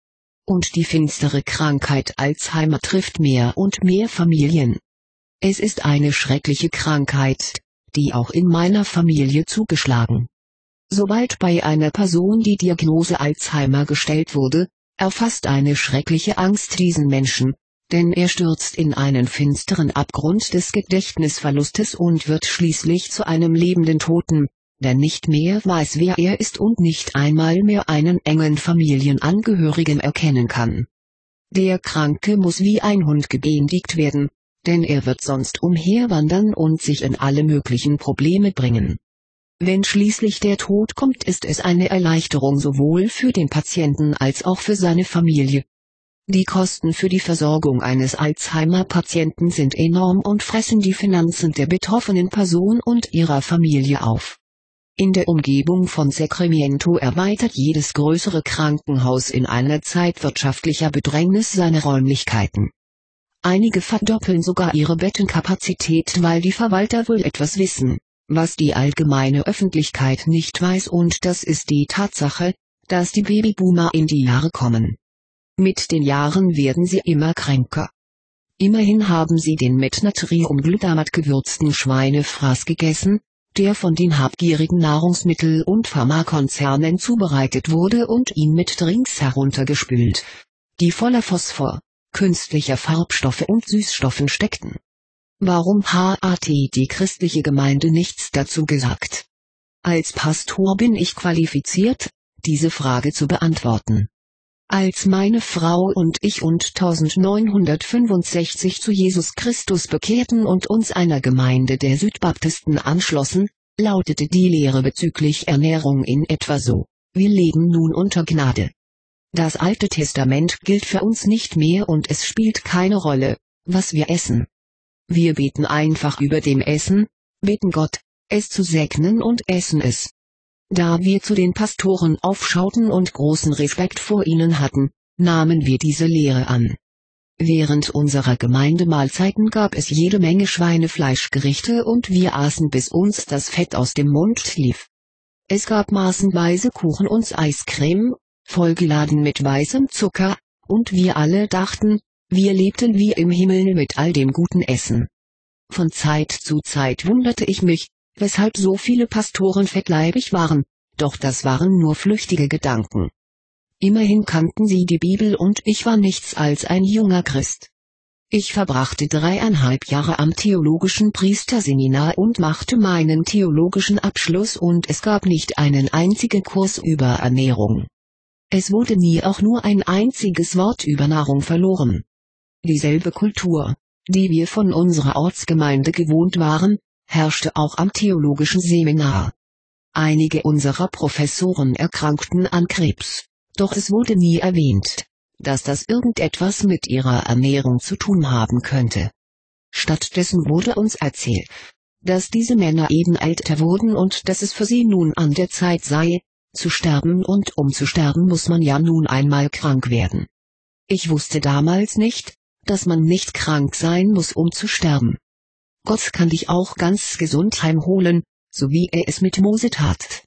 Und die finstere Krankheit Alzheimer trifft mehr und mehr Familien. Es ist eine schreckliche Krankheit, die auch in meiner Familie zugeschlagen. Sobald bei einer Person die Diagnose Alzheimer gestellt wurde, erfasst eine schreckliche Angst diesen Menschen, denn er stürzt in einen finsteren Abgrund des Gedächtnisverlustes und wird schließlich zu einem lebenden Toten, der nicht mehr weiß, wer er ist und nicht einmal mehr einen engen Familienangehörigen erkennen kann. Der Kranke muss wie ein Hund gebändigt werden, denn er wird sonst umherwandern und sich in alle möglichen Probleme bringen. Wenn schließlich der Tod kommt, ist es eine Erleichterung sowohl für den Patienten als auch für seine Familie. Die Kosten für die Versorgung eines Alzheimer-Patienten sind enorm und fressen die Finanzen der betroffenen Person und ihrer Familie auf. In der Umgebung von Sacramento erweitert jedes größere Krankenhaus in einer Zeit wirtschaftlicher Bedrängnis seine Räumlichkeiten. Einige verdoppeln sogar ihre Bettenkapazität, weil die Verwalter wohl etwas wissen, was die allgemeine Öffentlichkeit nicht weiß, und das ist die Tatsache, dass die Babyboomer in die Jahre kommen. Mit den Jahren werden sie immer kränker. Immerhin haben sie den mit Natriumglutamat gewürzten Schweinefraß gegessen, der von den habgierigen Nahrungsmittel- und Pharmakonzernen zubereitet wurde und ihn mit Drinks heruntergespült, die voller Phosphor, künstlicher Farbstoffe und Süßstoffen steckten. Warum hat die christliche Gemeinde nichts dazu gesagt? Als Pastor bin ich qualifiziert, diese Frage zu beantworten. Als meine Frau und ich uns neunzehnhundertfünfundsechzig zu Jesus Christus bekehrten und uns einer Gemeinde der Südbaptisten anschlossen, lautete die Lehre bezüglich Ernährung in etwa so: Wir leben nun unter Gnade. Das Alte Testament gilt für uns nicht mehr und es spielt keine Rolle, was wir essen. Wir beten einfach über dem Essen, bitten Gott, es zu segnen und essen es. Da wir zu den Pastoren aufschauten und großen Respekt vor ihnen hatten, nahmen wir diese Lehre an. Während unserer Gemeindemahlzeiten gab es jede Menge Schweinefleischgerichte und wir aßen, bis uns das Fett aus dem Mund lief. Es gab maßenweise Kuchen und Eiscreme, vollgeladen mit weißem Zucker, und wir alle dachten, wir lebten wie im Himmel mit all dem guten Essen. Von Zeit zu Zeit wunderte ich mich, weshalb so viele Pastoren fettleibig waren, doch das waren nur flüchtige Gedanken. Immerhin kannten sie die Bibel und ich war nichts als ein junger Christ. Ich verbrachte dreieinhalb Jahre am theologischen Priesterseminar und machte meinen theologischen Abschluss, und es gab nicht einen einzigen Kurs über Ernährung. Es wurde nie auch nur ein einziges Wort über Nahrung verloren. Dieselbe Kultur, die wir von unserer Ortsgemeinde gewohnt waren, herrschte auch am theologischen Seminar. Einige unserer Professoren erkrankten an Krebs, doch es wurde nie erwähnt, dass das irgendetwas mit ihrer Ernährung zu tun haben könnte. Stattdessen wurde uns erzählt, dass diese Männer eben älter wurden und dass es für sie nun an der Zeit sei, zu sterben, und um zu sterben muss man ja nun einmal krank werden. Ich wusste damals nicht, dass man nicht krank sein muss, um zu sterben. Gott kann dich auch ganz gesund heimholen, so wie er es mit Mose tat.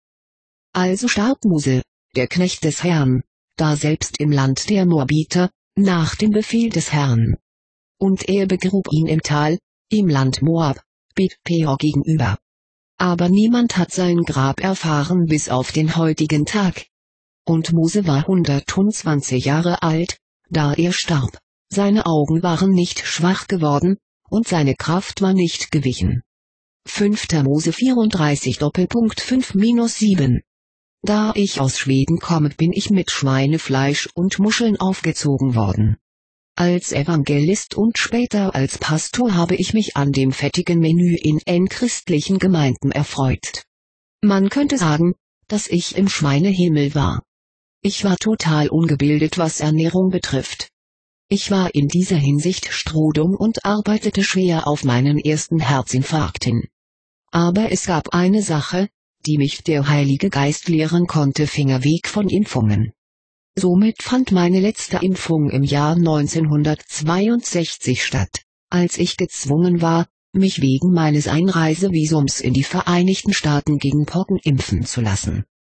Also starb Mose, der Knecht des Herrn, daselbst im Land der Moabiter, nach dem Befehl des Herrn. Und er begrub ihn im Tal, im Land Moab, Bet-Peor gegenüber. Aber niemand hat sein Grab erfahren bis auf den heutigen Tag. Und Mose war hundertzwanzig Jahre alt, da er starb. Seine Augen waren nicht schwach geworden, und seine Kraft war nicht gewichen. fünfter Mose vierunddreißig fünf sieben. Da ich aus Schweden komme, bin ich mit Schweinefleisch und Muscheln aufgezogen worden. Als Evangelist und später als Pastor habe ich mich an dem fettigen Menü in eng christlichen Gemeinden erfreut. Man könnte sagen, dass ich im Schweinehimmel war. Ich war total ungebildet, was Ernährung betrifft. Ich war in dieser Hinsicht strohdumm und arbeitete schwer auf meinen ersten Herzinfarkt hin. Aber es gab eine Sache, die mich der Heilige Geist lehren konnte: Fingerweg von Impfungen. Somit fand meine letzte Impfung im Jahr neunzehnhundertzweiundsechzig statt, als ich gezwungen war, mich wegen meines Einreisevisums in die Vereinigten Staaten gegen Pocken impfen zu lassen.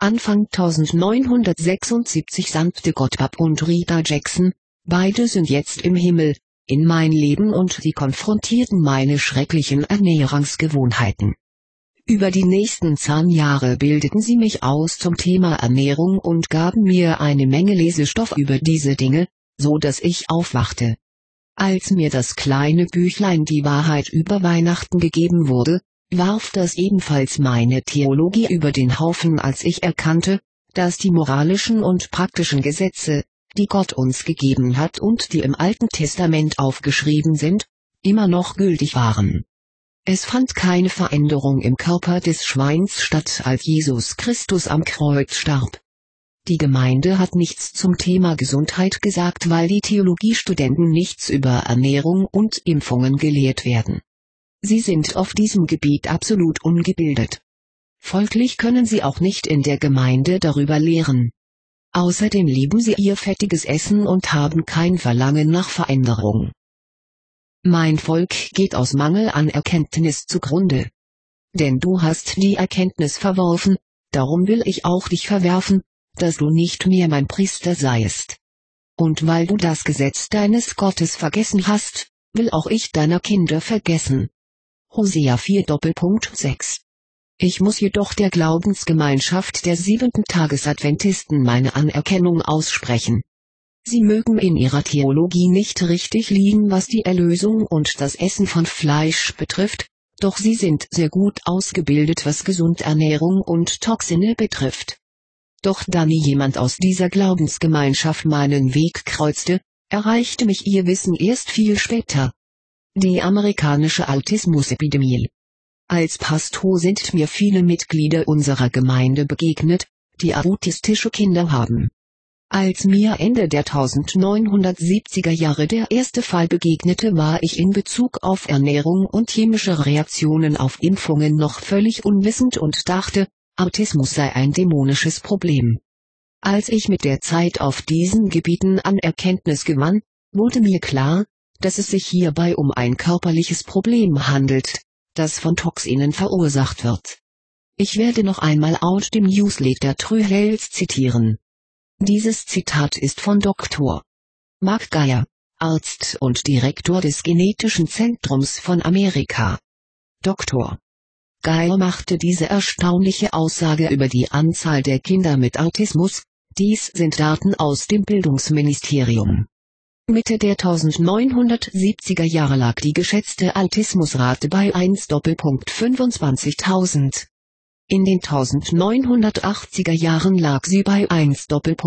Anfang neunzehnhundertsechsundsiebzig sanfte Gottbab und Rita Jackson, beide sind jetzt im Himmel, in mein Leben und sie konfrontierten meine schrecklichen Ernährungsgewohnheiten. Über die nächsten zehn Jahre bildeten sie mich aus zum Thema Ernährung und gaben mir eine Menge Lesestoff über diese Dinge, so dass ich aufwachte. Als mir das kleine Büchlein Die Wahrheit über Weihnachten gegeben wurde, warf das ebenfalls meine Theologie über den Haufen, als ich erkannte, dass die moralischen und praktischen Gesetze, die Gott uns gegeben hat und die im Alten Testament aufgeschrieben sind, immer noch gültig waren. Es fand keine Veränderung im Körper des Schweins statt, als Jesus Christus am Kreuz starb. Die Gemeinde hat nichts zum Thema Gesundheit gesagt, weil die Theologiestudenten nichts über Ernährung und Impfungen gelehrt werden. Sie sind auf diesem Gebiet absolut ungebildet. Folglich können sie auch nicht in der Gemeinde darüber lehren. Außerdem lieben sie ihr fettiges Essen und haben kein Verlangen nach Veränderung. Mein Volk geht aus Mangel an Erkenntnis zugrunde. Denn du hast die Erkenntnis verworfen, darum will ich auch dich verwerfen, dass du nicht mehr mein Priester seiest. Und weil du das Gesetz deines Gottes vergessen hast, will auch ich deiner Kinder vergessen. Hosea vier sechs. Ich muss jedoch der Glaubensgemeinschaft der Siebenten-Tages-Adventisten meine Anerkennung aussprechen. Sie mögen in ihrer Theologie nicht richtig liegen, was die Erlösung und das Essen von Fleisch betrifft, doch sie sind sehr gut ausgebildet, was Gesundernährung und Toxine betrifft. Doch da nie jemand aus dieser Glaubensgemeinschaft meinen Weg kreuzte, erreichte mich ihr Wissen erst viel später. Die amerikanische Autismusepidemie. Als Pastor sind mir viele Mitglieder unserer Gemeinde begegnet, die autistische Kinder haben. Als mir Ende der neunzehnhundertsiebziger Jahre der erste Fall begegnete, war ich in Bezug auf Ernährung und chemische Reaktionen auf Impfungen noch völlig unwissend und dachte, Autismus sei ein dämonisches Problem. Als ich mit der Zeit auf diesen Gebieten an Erkenntnis gewann, wurde mir klar, dass es sich hierbei um ein körperliches Problem handelt, das von Toxinen verursacht wird. Ich werde noch einmal aus dem Newsletter True Health zitieren. Dieses Zitat ist von Doktor Mark Geyer, Arzt und Direktor des Genetischen Zentrums von Amerika. Doktor Geyer machte diese erstaunliche Aussage über die Anzahl der Kinder mit Autismus. Dies sind Daten aus dem Bildungsministerium. Mitte der neunzehnhundertsiebziger Jahre lag die geschätzte Autismusrate bei eins fünfundzwanzigtausend. In den neunzehnhundertachtziger Jahren lag sie bei eins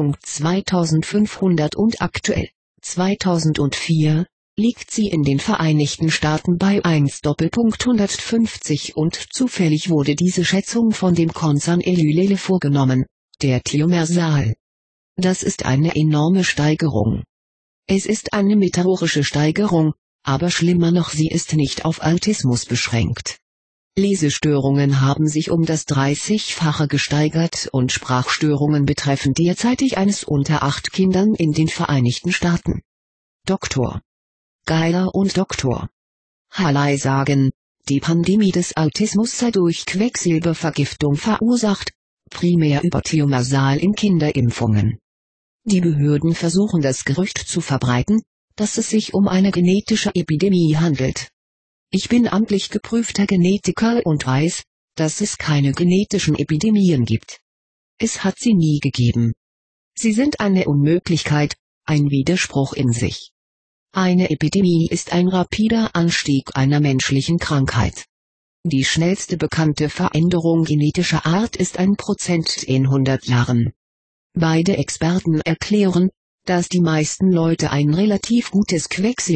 zweitausendfünfhundert und aktuell, zweitausendvier, liegt sie in den Vereinigten Staaten bei eins hundertfünfzig und zufällig wurde diese Schätzung von dem Konzern Eli Lilly vorgenommen, der Thiomersal. Das ist eine enorme Steigerung. Es ist eine meteorische Steigerung, aber schlimmer noch, sie ist nicht auf Autismus beschränkt. Lesestörungen haben sich um das dreißigfache gesteigert und Sprachstörungen betreffen derzeitig eines unter acht Kindern in den Vereinigten Staaten. Doktor Geyer und Doktor Halley sagen, die Pandemie des Autismus sei durch Quecksilbervergiftung verursacht, primär über Thiomersal in Kinderimpfungen. Die Behörden versuchen das Gerücht zu verbreiten, dass es sich um eine genetische Epidemie handelt. Ich bin amtlich geprüfter Genetiker und weiß, dass es keine genetischen Epidemien gibt. Es hat sie nie gegeben. Sie sind eine Unmöglichkeit, ein Widerspruch in sich. Eine Epidemie ist ein rapider Anstieg einer menschlichen Krankheit. Die schnellste bekannte Veränderung genetischer Art ist ein Prozent in hundert Jahren. Beide Experten erklären, dass die meisten Leute ein relativ gutes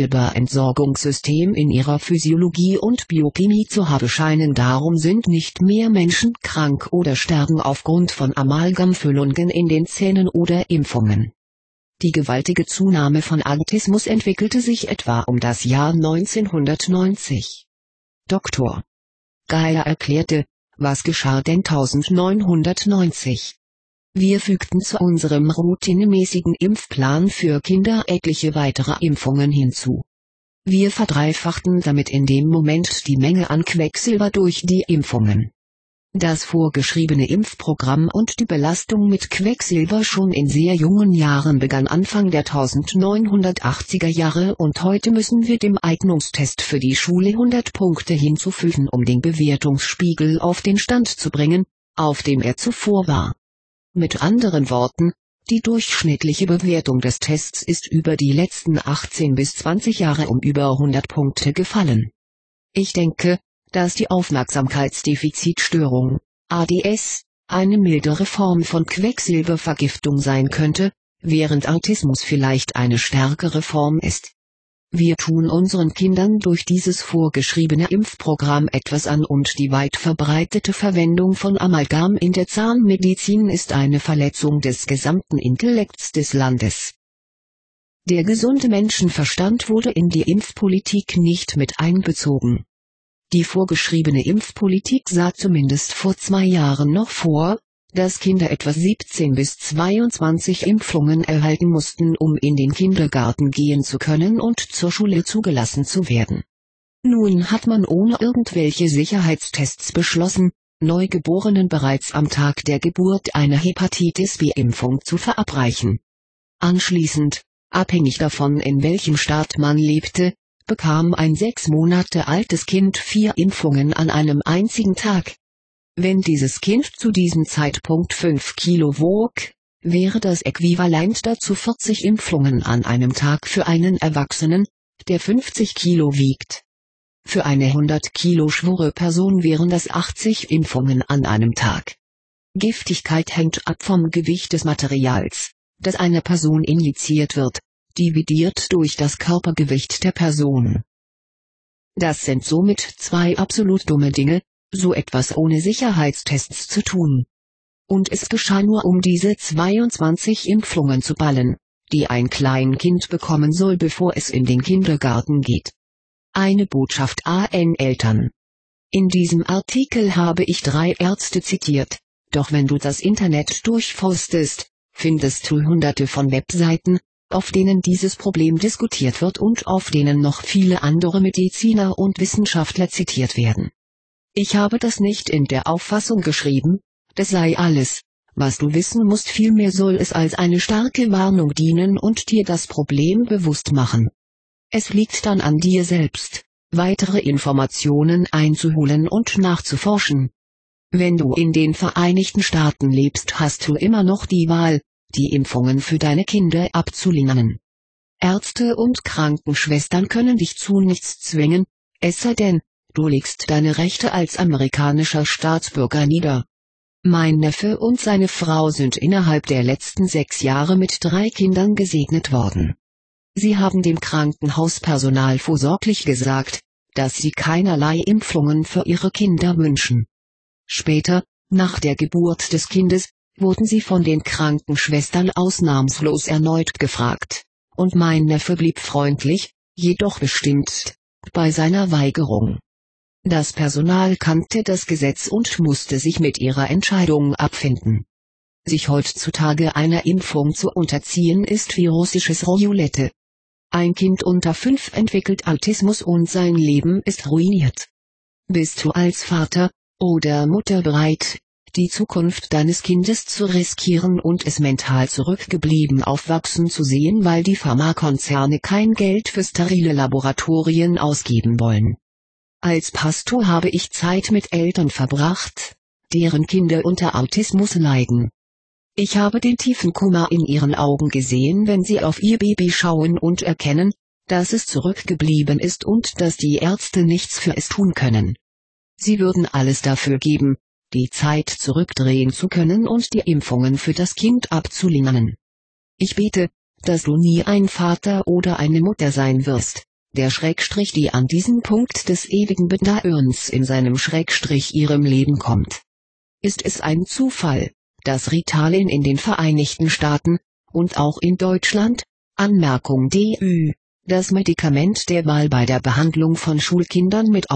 Quecksilberentsorgungssystem in ihrer Physiologie und Biochemie zu haben scheinen. Darum sind nicht mehr Menschen krank oder sterben aufgrund von Amalgamfüllungen in den Zähnen oder Impfungen. Die gewaltige Zunahme von Autismus entwickelte sich etwa um das Jahr neunzehnhundertneunzig. Doktor Geyer erklärte, was geschah denn neunzehnhundertneunzig? Wir fügten zu unserem routinemäßigen Impfplan für Kinder etliche weitere Impfungen hinzu. Wir verdreifachten damit in dem Moment die Menge an Quecksilber durch die Impfungen. Das vorgeschriebene Impfprogramm und die Belastung mit Quecksilber schon in sehr jungen Jahren begann Anfang der neunzehnhundertachtziger Jahre und heute müssen wir dem Eignungstest für die Schule hundert Punkte hinzufügen, um den Bewertungsspiegel auf den Stand zu bringen, auf dem er zuvor war. Mit anderen Worten, die durchschnittliche Bewertung des Tests ist über die letzten achtzehn bis zwanzig Jahre um über hundert Punkte gefallen. Ich denke, dass die Aufmerksamkeitsdefizitstörung, A D S, eine mildere Form von Quecksilbervergiftung sein könnte, während Autismus vielleicht eine stärkere Form ist. Wir tun unseren Kindern durch dieses vorgeschriebene Impfprogramm etwas an und die weit verbreitete Verwendung von Amalgam in der Zahnmedizin ist eine Verletzung des gesamten Intellekts des Landes. Der gesunde Menschenverstand wurde in die Impfpolitik nicht mit einbezogen. Die vorgeschriebene Impfpolitik sah zumindest vor zwei Jahren noch vor, dass Kinder etwa siebzehn bis zweiundzwanzig Impfungen erhalten mussten, um in den Kindergarten gehen zu können und zur Schule zugelassen zu werden. Nun hat man ohne irgendwelche Sicherheitstests beschlossen, Neugeborenen bereits am Tag der Geburt eine Hepatitis-B-Impfung zu verabreichen. Anschließend, abhängig davon in welchem Staat man lebte, bekam ein sechs Monate altes Kind vier Impfungen an einem einzigen Tag. Wenn dieses Kind zu diesem Zeitpunkt fünf Kilo wog, wäre das Äquivalent dazu vierzig Impfungen an einem Tag für einen Erwachsenen, der fünfzig Kilo wiegt. Für eine hundert Kilo schwere Person wären das achtzig Impfungen an einem Tag. Giftigkeit hängt ab vom Gewicht des Materials, das einer Person injiziert wird, dividiert durch das Körpergewicht der Person. Das sind somit zwei absolut dumme Dinge, so etwas ohne Sicherheitstests zu tun. Und es geschah nur, um diese zweiundzwanzig Impfungen zu ballen, die ein Kleinkind bekommen soll, bevor es in den Kindergarten geht. Eine Botschaft an Eltern. In diesem Artikel habe ich drei Ärzte zitiert, doch wenn du das Internet durchforstest, findest du hunderte von Webseiten, auf denen dieses Problem diskutiert wird und auf denen noch viele andere Mediziner und Wissenschaftler zitiert werden. Ich habe das nicht in der Auffassung geschrieben, das sei alles, was du wissen musst, vielmehr soll es als eine starke Warnung dienen und dir das Problem bewusst machen. Es liegt dann an dir selbst, weitere Informationen einzuholen und nachzuforschen. Wenn du in den Vereinigten Staaten lebst, hast du immer noch die Wahl, die Impfungen für deine Kinder abzulehnen. Ärzte und Krankenschwestern können dich zu nichts zwingen, es sei denn, du legst deine Rechte als amerikanischer Staatsbürger nieder. Mein Neffe und seine Frau sind innerhalb der letzten sechs Jahre mit drei Kindern gesegnet worden. Sie haben dem Krankenhauspersonal vorsorglich gesagt, dass sie keinerlei Impfungen für ihre Kinder wünschen. Später, nach der Geburt des Kindes, wurden sie von den Krankenschwestern ausnahmslos erneut gefragt, und mein Neffe blieb freundlich, jedoch bestimmt, bei seiner Weigerung. Das Personal kannte das Gesetz und musste sich mit ihrer Entscheidung abfinden. Sich heutzutage einer Impfung zu unterziehen ist wie russisches Roulette. Ein Kind unter fünf entwickelt Autismus und sein Leben ist ruiniert. Bist du als Vater oder Mutter bereit, die Zukunft deines Kindes zu riskieren und es mental zurückgeblieben aufwachsen zu sehen, weil die Pharmakonzerne kein Geld für sterile Laboratorien ausgeben wollen? Als Pastor habe ich Zeit mit Eltern verbracht, deren Kinder unter Autismus leiden. Ich habe den tiefen Kummer in ihren Augen gesehen, wenn sie auf ihr Baby schauen und erkennen, dass es zurückgeblieben ist und dass die Ärzte nichts für es tun können. Sie würden alles dafür geben, die Zeit zurückdrehen zu können und die Impfungen für das Kind abzulehnen. Ich bete, dass du nie ein Vater oder eine Mutter sein wirst, der Schrägstrich die an diesen Punkt des ewigen Bedauerns in seinem Schrägstrich ihrem Leben kommt. Ist es ein Zufall, dass Ritalin in den Vereinigten Staaten, und auch in Deutschland, Anmerkung D Ü, das Medikament der Wahl bei der Behandlung von Schulkindern mit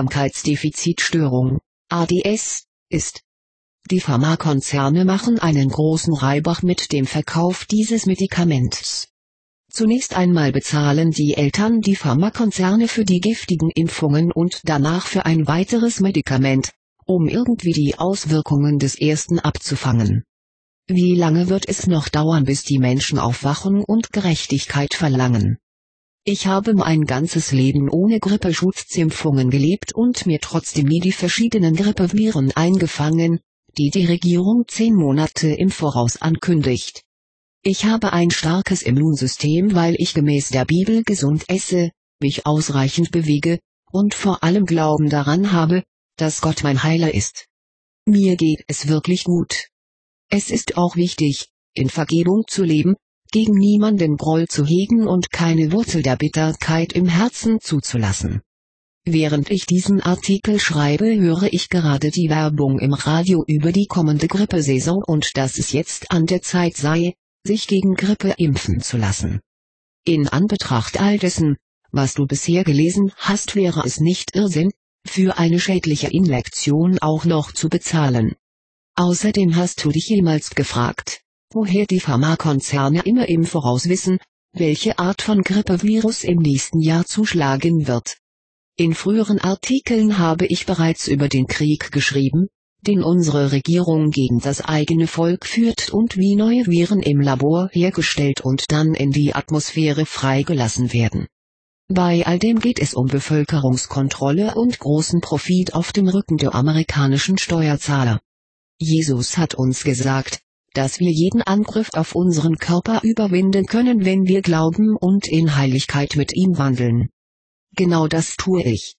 Aufmerksamkeitsdefizitstörung, A D S, ist? Die Pharmakonzerne machen einen großen Reibach mit dem Verkauf dieses Medikaments. Zunächst einmal bezahlen die Eltern die Pharmakonzerne für die giftigen Impfungen und danach für ein weiteres Medikament, um irgendwie die Auswirkungen des ersten abzufangen. Wie lange wird es noch dauern, bis die Menschen aufwachen und Gerechtigkeit verlangen? Ich habe mein ganzes Leben ohne Grippeschutzimpfungen gelebt und mir trotzdem nie die verschiedenen Grippeviren eingefangen, die die Regierung zehn Monate im Voraus ankündigt. Ich habe ein starkes Immunsystem, weil ich gemäß der Bibel gesund esse, mich ausreichend bewege, und vor allem Glauben daran habe, dass Gott mein Heiler ist. Mir geht es wirklich gut. Es ist auch wichtig, in Vergebung zu leben, gegen niemanden Groll zu hegen und keine Wurzel der Bitterkeit im Herzen zuzulassen. Während ich diesen Artikel schreibe, höre ich gerade die Werbung im Radio über die kommende Grippesaison und dass es jetzt an der Zeit sei, sich gegen Grippe impfen zu lassen. In Anbetracht all dessen, was du bisher gelesen hast, wäre es nicht Irrsinn, für eine schädliche Injektion auch noch zu bezahlen. Außerdem hast du dich jemals gefragt, woher die Pharmakonzerne immer im Voraus wissen, welche Art von Grippevirus im nächsten Jahr zuschlagen wird. In früheren Artikeln habe ich bereits über den Krieg geschrieben, den unsere Regierung gegen das eigene Volk führt und wie neue Viren im Labor hergestellt und dann in die Atmosphäre freigelassen werden. Bei all dem geht es um Bevölkerungskontrolle und großen Profit auf dem Rücken der amerikanischen Steuerzahler. Jesus hat uns gesagt, dass wir jeden Angriff auf unseren Körper überwinden können, wenn wir glauben und in Heiligkeit mit ihm wandeln. Genau das tue ich.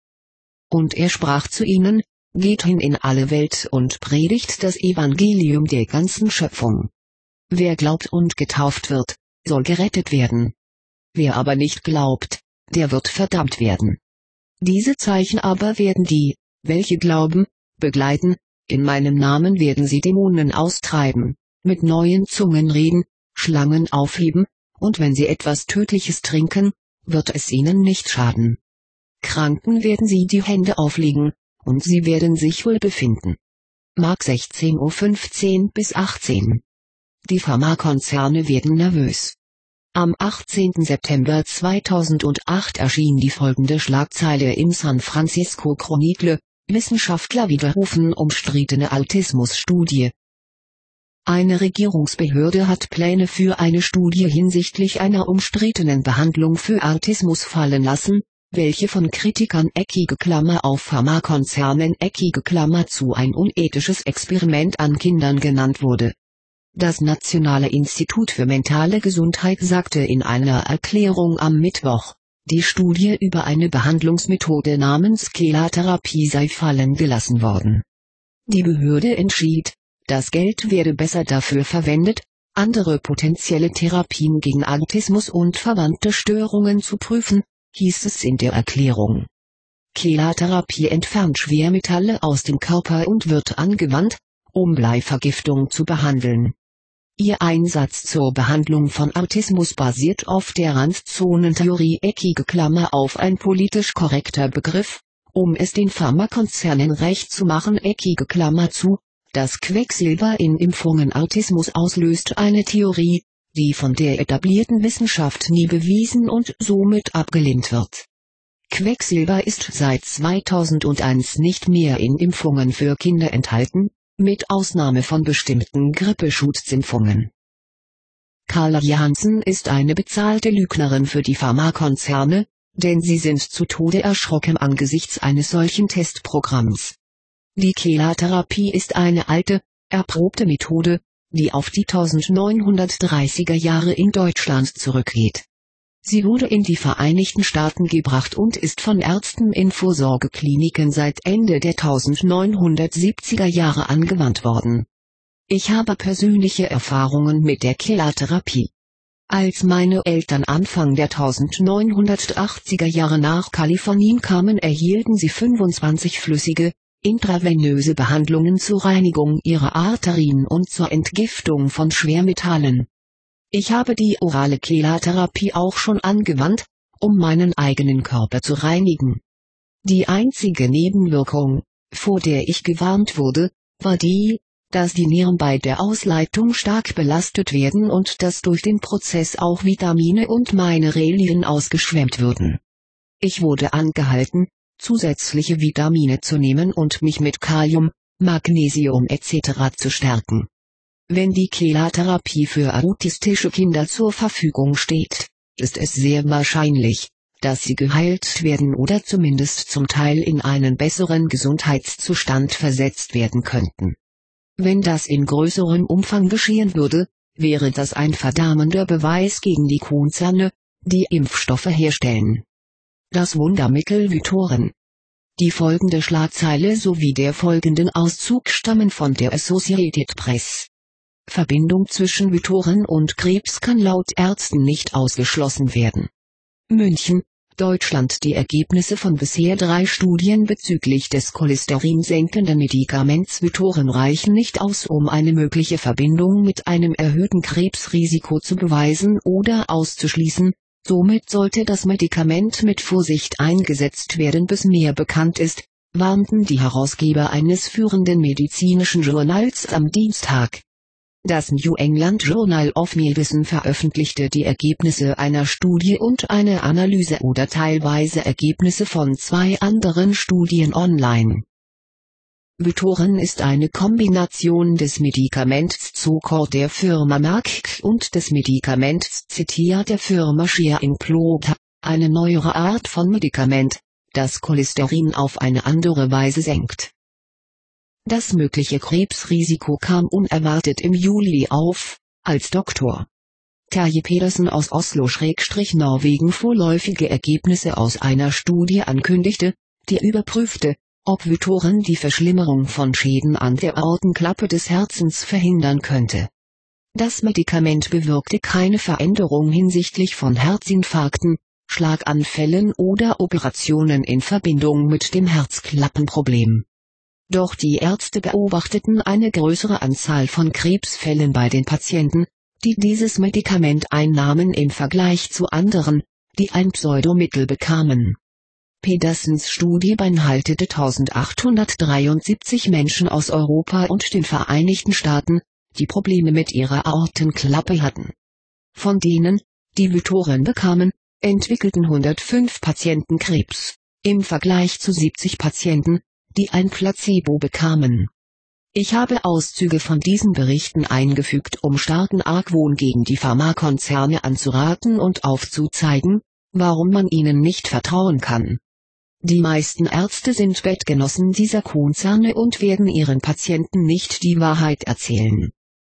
Und er sprach zu ihnen, geht hin in alle Welt und predigt das Evangelium der ganzen Schöpfung. Wer glaubt und getauft wird, soll gerettet werden. Wer aber nicht glaubt, der wird verdammt werden. Diese Zeichen aber werden die, welche glauben, begleiten. In meinem Namen werden sie Dämonen austreiben, mit neuen Zungen reden, Schlangen aufheben, und wenn sie etwas Tödliches trinken, wird es ihnen nicht schaden. Kranken werden sie die Hände auflegen, und sie werden sich wohl befinden. Mark sechzehn Uhr fünfzehn bis achtzehn. Die Pharmakonzerne werden nervös. Am achtzehnten September zweitausendacht erschien die folgende Schlagzeile im San Francisco Chronicle: Wissenschaftler widerrufen umstrittene Autismusstudie. Eine Regierungsbehörde hat Pläne für eine Studie hinsichtlich einer umstrittenen Behandlung für Autismus fallen lassen, welche von Kritikern eckige Klammer auf Pharmakonzernen eckige Klammer zu ein unethisches Experiment an Kindern genannt wurde. Das Nationale Institut für mentale Gesundheit sagte in einer Erklärung am Mittwoch, die Studie über eine Behandlungsmethode namens Kelatherapie sei fallen gelassen worden. Die Behörde entschied, das Geld werde besser dafür verwendet, andere potenzielle Therapien gegen Autismus und verwandte Störungen zu prüfen, hieß es in der Erklärung. Kelatherapie entfernt Schwermetalle aus dem Körper und wird angewandt, um Bleivergiftung zu behandeln. Ihr Einsatz zur Behandlung von Autismus basiert auf der Randzonentheorie eckige Klammer auf ein politisch korrekter Begriff, um es den Pharmakonzernen recht zu machen eckige Klammer zu, dass Quecksilber in Impfungen Autismus auslöst, eine Theorie, die von der etablierten Wissenschaft nie bewiesen und somit abgelehnt wird. Quecksilber ist seit zweitausendeins nicht mehr in Impfungen für Kinder enthalten, mit Ausnahme von bestimmten Grippeschutzimpfungen. Carla Jansen ist eine bezahlte Lügnerin für die Pharmakonzerne, denn sie sind zu Tode erschrocken angesichts eines solchen Testprogramms. Die Kelatherapie ist eine alte, erprobte Methode, die auf die neunzehnhundertdreißiger Jahre in Deutschland zurückgeht. Sie wurde in die Vereinigten Staaten gebracht und ist von Ärzten in Vorsorgekliniken seit Ende der neunzehnhundertsiebziger Jahre angewandt worden. Ich habe persönliche Erfahrungen mit der Kelatherapie. Als meine Eltern Anfang der neunzehnhundertachtziger Jahre nach Kalifornien kamen, erhielten sie fünfundzwanzig flüssige, intravenöse Behandlungen zur Reinigung ihrer Arterien und zur Entgiftung von Schwermetallen. Ich habe die orale Kelatherapie auch schon angewandt, um meinen eigenen Körper zu reinigen. Die einzige Nebenwirkung, vor der ich gewarnt wurde, war die, dass die Nieren bei der Ausleitung stark belastet werden und dass durch den Prozess auch Vitamine und Mineralien ausgeschwemmt würden. Ich wurde angehalten, zusätzliche Vitamine zu nehmen und mich mit Kalium, Magnesium et cetera zu stärken. Wenn die Chelatherapie für autistische Kinder zur Verfügung steht, ist es sehr wahrscheinlich, dass sie geheilt werden oder zumindest zum Teil in einen besseren Gesundheitszustand versetzt werden könnten. Wenn das in größerem Umfang geschehen würde, wäre das ein verdammender Beweis gegen die Konzerne, die Impfstoffe herstellen. Das Wundermittel Vytoren. Die folgende Schlagzeile sowie der folgenden Auszug stammen von der Associated Press. Verbindung zwischen Vytoren und Krebs kann laut Ärzten nicht ausgeschlossen werden. München, Deutschland. Die Ergebnisse von bisher drei Studien bezüglich des cholesterinsenkenden Medikaments Vytoren reichen nicht aus, um eine mögliche Verbindung mit einem erhöhten Krebsrisiko zu beweisen oder auszuschließen. Somit sollte das Medikament mit Vorsicht eingesetzt werden, bis mehr bekannt ist, warnten die Herausgeber eines führenden medizinischen Journals am Dienstag. Das New England Journal of Medicine veröffentlichte die Ergebnisse einer Studie und eine Analyse oder teilweise Ergebnisse von zwei anderen Studien online. Vytoren ist eine Kombination des Medikaments Zocor der Firma Merck und des Medikaments Zetia der Firma Share Implota, eine neuere Art von Medikament, das Cholesterin auf eine andere Weise senkt. Das mögliche Krebsrisiko kam unerwartet im Juli auf, als Doktor Terje Pedersen aus Oslo-Norwegen vorläufige Ergebnisse aus einer Studie ankündigte, die überprüfte, ob Vytoren die Verschlimmerung von Schäden an der Aortenklappe des Herzens verhindern könnte. Das Medikament bewirkte keine Veränderung hinsichtlich von Herzinfarkten, Schlaganfällen oder Operationen in Verbindung mit dem Herzklappenproblem. Doch die Ärzte beobachteten eine größere Anzahl von Krebsfällen bei den Patienten, die dieses Medikament einnahmen im Vergleich zu anderen, die ein Pseudomittel bekamen. Pedersens Studie beinhaltete eintausendachthundertdreiundsiebzig Menschen aus Europa und den Vereinigten Staaten, die Probleme mit ihrer Aortenklappe hatten. Von denen, die Vytoren bekamen, entwickelten hundertfünf Patienten Krebs, im Vergleich zu siebzig Patienten, die ein Placebo bekamen. Ich habe Auszüge von diesen Berichten eingefügt, um starken Argwohn gegen die Pharmakonzerne anzuraten und aufzuzeigen, warum man ihnen nicht vertrauen kann. Die meisten Ärzte sind Bettgenossen dieser Konzerne und werden ihren Patienten nicht die Wahrheit erzählen.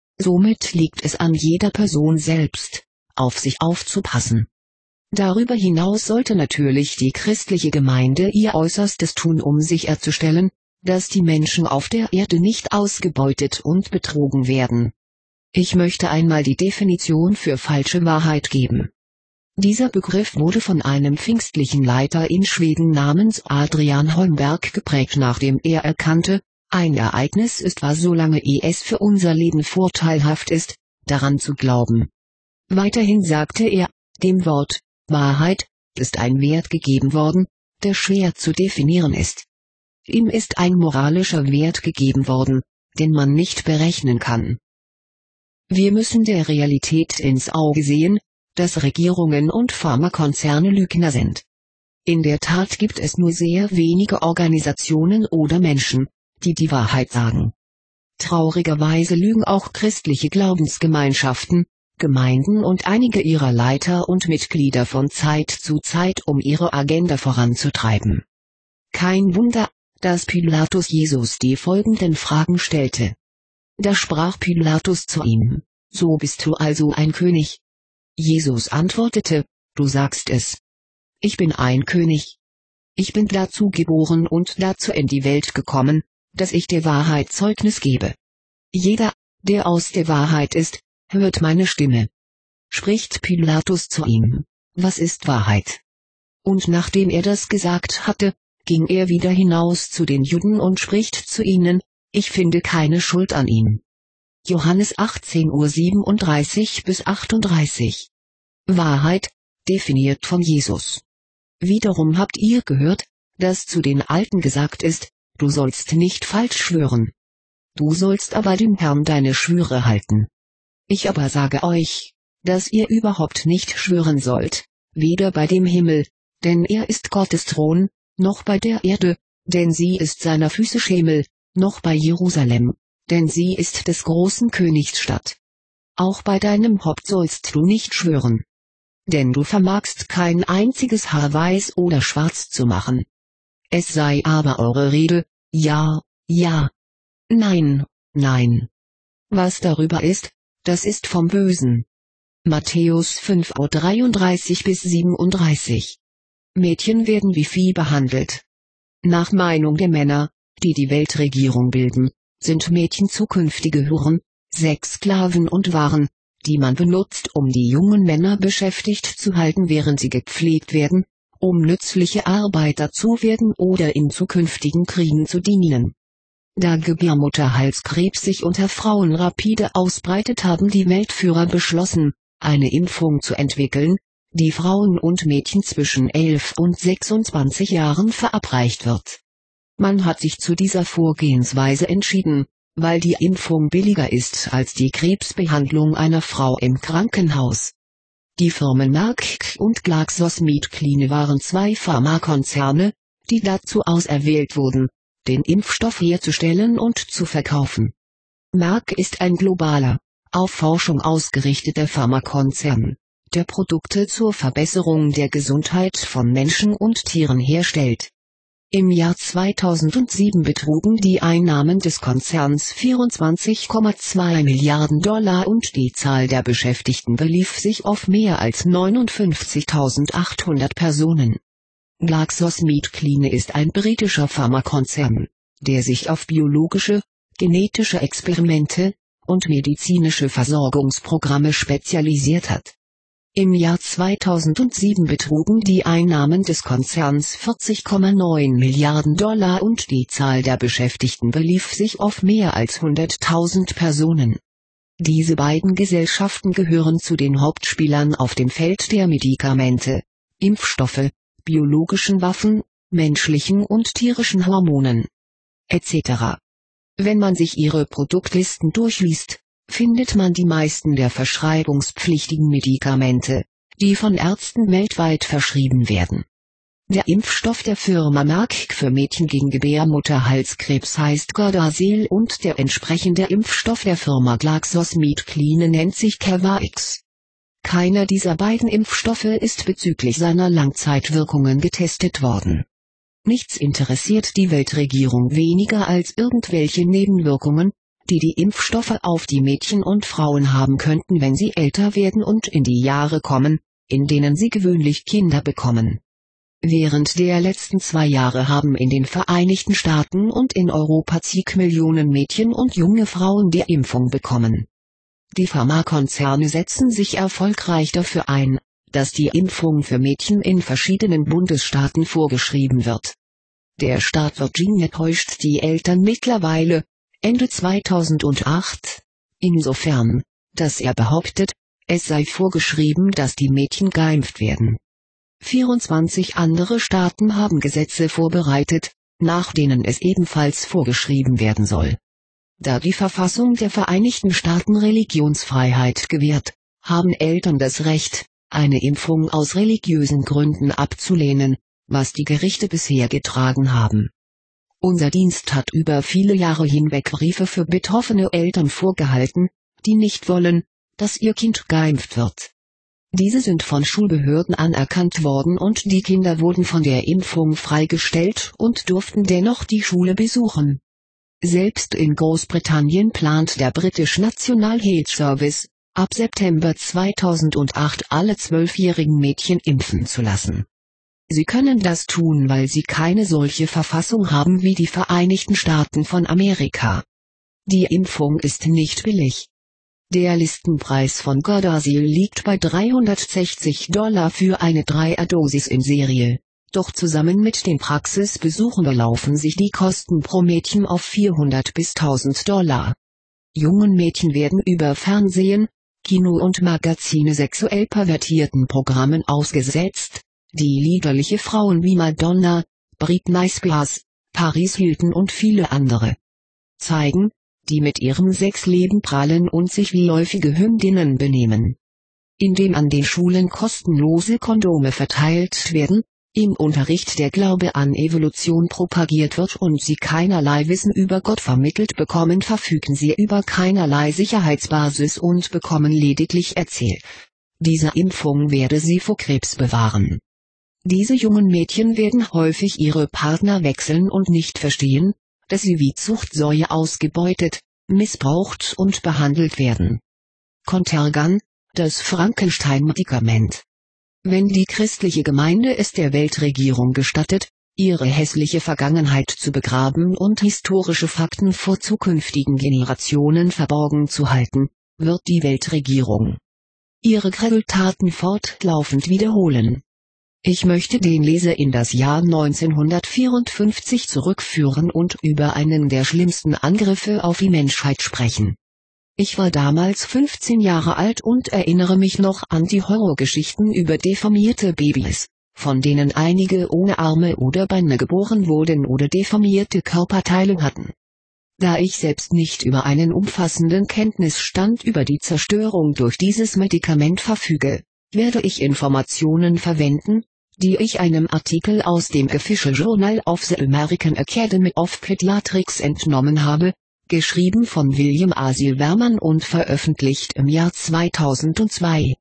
Somit liegt es an jeder Person selbst, auf sich aufzupassen. Darüber hinaus sollte natürlich die christliche Gemeinde ihr Äußerstes tun, um sicherzustellen, dass die Menschen auf der Erde nicht ausgebeutet und betrogen werden. Ich möchte einmal die Definition für falsche Wahrheit geben. Dieser Begriff wurde von einem pfingstlichen Leiter in Schweden namens Adrian Holmberg geprägt, nachdem er erkannte, ein Ereignis ist wahr, solange es für unser Leben vorteilhaft ist, daran zu glauben. Weiterhin sagte er, dem Wort Wahrheit ist ein Wert gegeben worden, der schwer zu definieren ist. Ihm ist ein moralischer Wert gegeben worden, den man nicht berechnen kann. Wir müssen der Realität ins Auge sehen, dass Regierungen und Pharmakonzerne Lügner sind. In der Tat gibt es nur sehr wenige Organisationen oder Menschen, die die Wahrheit sagen. Traurigerweise lügen auch christliche Glaubensgemeinschaften, Gemeinden und einige ihrer Leiter und Mitglieder von Zeit zu Zeit, um ihre Agenda voranzutreiben. Kein Wunder, dass Pilatus Jesus die folgenden Fragen stellte. Da sprach Pilatus zu ihm: So bist du also ein König? Jesus antwortete: Du sagst es. Ich bin ein König. Ich bin dazu geboren und dazu in die Welt gekommen, dass ich der Wahrheit Zeugnis gebe. Jeder, der aus der Wahrheit ist, hört meine Stimme. Spricht Pilatus zu ihm: Was ist Wahrheit? Und nachdem er das gesagt hatte, ging er wieder hinaus zu den Juden und spricht zu ihnen: Ich finde keine Schuld an ihm. Johannes achtzehn Uhr siebenunddreißig bis achtunddreißig. Wahrheit, definiert von Jesus. Wiederum habt ihr gehört, dass zu den Alten gesagt ist: Du sollst nicht falsch schwören. Du sollst aber dem Herrn deine Schwüre halten. Ich aber sage euch, dass ihr überhaupt nicht schwören sollt, weder bei dem Himmel, denn er ist Gottes Thron, noch bei der Erde, denn sie ist seiner Füße Schemel, noch bei Jerusalem, denn sie ist des großen Königs Stadt. Auch bei deinem Haupt sollst du nicht schwören. Denn du vermagst kein einziges Haar weiß oder schwarz zu machen. Es sei aber eure Rede, ja, ja. Nein, nein. Was darüber ist, das ist vom Bösen. Matthäus fünf, dreiunddreißig bis siebenunddreißig. Mädchen werden wie Vieh behandelt. Nach Meinung der Männer, die die Weltregierung bilden, sind Mädchen zukünftige Huren, Sexsklaven und Waren, die man benutzt, um die jungen Männer beschäftigt zu halten, während sie gepflegt werden, um nützliche Arbeiter zu werden oder in zukünftigen Kriegen zu dienen. Da Gebärmutterhalskrebs sich unter Frauen rapide ausbreitet, haben die Weltführer beschlossen, eine Impfung zu entwickeln, die Frauen und Mädchen zwischen elf und sechsundzwanzig Jahren verabreicht wird. Man hat sich zu dieser Vorgehensweise entschieden, weil die Impfung billiger ist als die Krebsbehandlung einer Frau im Krankenhaus. Die Firmen Merck und GlaxoSmithKline waren zwei Pharmakonzerne, die dazu auserwählt wurden, den Impfstoff herzustellen und zu verkaufen. Merck ist ein globaler, auf Forschung ausgerichteter Pharmakonzern, der Produkte zur Verbesserung der Gesundheit von Menschen und Tieren herstellt. Im Jahr zweitausendsieben betrugen die Einnahmen des Konzerns vierundzwanzig Komma zwei Milliarden Dollar und die Zahl der Beschäftigten belief sich auf mehr als neunundfünfzigtausendachthundert Personen. GlaxoSmithKline ist ein britischer Pharmakonzern, der sich auf biologische, genetische Experimente und medizinische Versorgungsprogramme spezialisiert hat. Im Jahr zweitausendsieben betrugen die Einnahmen des Konzerns vierzig Komma neun Milliarden Dollar und die Zahl der Beschäftigten belief sich auf mehr als hunderttausend Personen. Diese beiden Gesellschaften gehören zu den Hauptspielern auf dem Feld der Medikamente, Impfstoffe, biologischen Waffen, menschlichen und tierischen Hormonen, et cetera. Wenn man sich ihre Produktlisten durchliest, findet man die meisten der verschreibungspflichtigen Medikamente, die von Ärzten weltweit verschrieben werden. Der Impfstoff der Firma Merck für Mädchen gegen Gebärmutterhalskrebs heißt Gardasil und der entsprechende Impfstoff der Firma GlaxoSmithKline nennt sich Cervarix. Keiner dieser beiden Impfstoffe ist bezüglich seiner Langzeitwirkungen getestet worden. Nichts interessiert die Weltregierung weniger als irgendwelche Nebenwirkungen, die die Impfstoffe auf die Mädchen und Frauen haben könnten, wenn sie älter werden und in die Jahre kommen, in denen sie gewöhnlich Kinder bekommen. Während der letzten zwei Jahre haben in den Vereinigten Staaten und in Europa zig Millionen Mädchen und junge Frauen die Impfung bekommen. Die Pharmakonzerne setzen sich erfolgreich dafür ein, dass die Impfung für Mädchen in verschiedenen Bundesstaaten vorgeschrieben wird. Der Staat Virginia täuscht die Eltern mittlerweile, Ende zweitausendacht, insofern, dass er behauptet, es sei vorgeschrieben, dass die Mädchen geimpft werden. vierundzwanzig andere Staaten haben Gesetze vorbereitet, nach denen es ebenfalls vorgeschrieben werden soll. Da die Verfassung der Vereinigten Staaten Religionsfreiheit gewährt, haben Eltern das Recht, eine Impfung aus religiösen Gründen abzulehnen, was die Gerichte bisher getragen haben. Unser Dienst hat über viele Jahre hinweg Briefe für betroffene Eltern vorgehalten, die nicht wollen, dass ihr Kind geimpft wird. Diese sind von Schulbehörden anerkannt worden und die Kinder wurden von der Impfung freigestellt und durften dennoch die Schule besuchen. Selbst in Großbritannien plant der British National Health Service, ab September zweitausendacht alle zwölfjährigen Mädchen impfen zu lassen. Sie können das tun, weil sie keine solche Verfassung haben wie die Vereinigten Staaten von Amerika. Die Impfung ist nicht billig. Der Listenpreis von Gardasil liegt bei dreihundertsechzig Dollar für eine Dreier-Dosis in Serie, doch zusammen mit den Praxisbesuchen belaufen sich die Kosten pro Mädchen auf vierhundert bis tausend Dollar. Jungen Mädchen werden über Fernsehen, Kino und Magazine sexuell pervertierten Programmen ausgesetzt, die liederliche Frauen wie Madonna, Britney Spears, Paris Hilton und viele andere zeigen, die mit ihrem Sexleben prahlen und sich wie läufige Hündinnen benehmen. Indem an den Schulen kostenlose Kondome verteilt werden, im Unterricht der Glaube an Evolution propagiert wird und sie keinerlei Wissen über Gott vermittelt bekommen, verfügen sie über keinerlei Sicherheitsbasis und bekommen lediglich erzählt, diese Impfung werde sie vor Krebs bewahren. Diese jungen Mädchen werden häufig ihre Partner wechseln und nicht verstehen, dass sie wie Zuchtsäue ausgebeutet, missbraucht und behandelt werden. Contergan, das Frankenstein-Medikament. Wenn die christliche Gemeinde es der Weltregierung gestattet, ihre hässliche Vergangenheit zu begraben und historische Fakten vor zukünftigen Generationen verborgen zu halten, wird die Weltregierung ihre Gräueltaten fortlaufend wiederholen. Ich möchte den Leser in das Jahr neunzehnhundertvierundfünfzig zurückführen und über einen der schlimmsten Angriffe auf die Menschheit sprechen. Ich war damals fünfzehn Jahre alt und erinnere mich noch an die Horrorgeschichten über deformierte Babys, von denen einige ohne Arme oder Beine geboren wurden oder deformierte Körperteile hatten. Da ich selbst nicht über einen umfassenden Kenntnisstand über die Zerstörung durch dieses Medikament verfüge, werde ich Informationen verwenden, die ich einem Artikel aus dem Official Journal of the American Academy of Pediatrics entnommen habe, geschrieben von William A. Silverman und veröffentlicht im Jahr zweitausendzwei.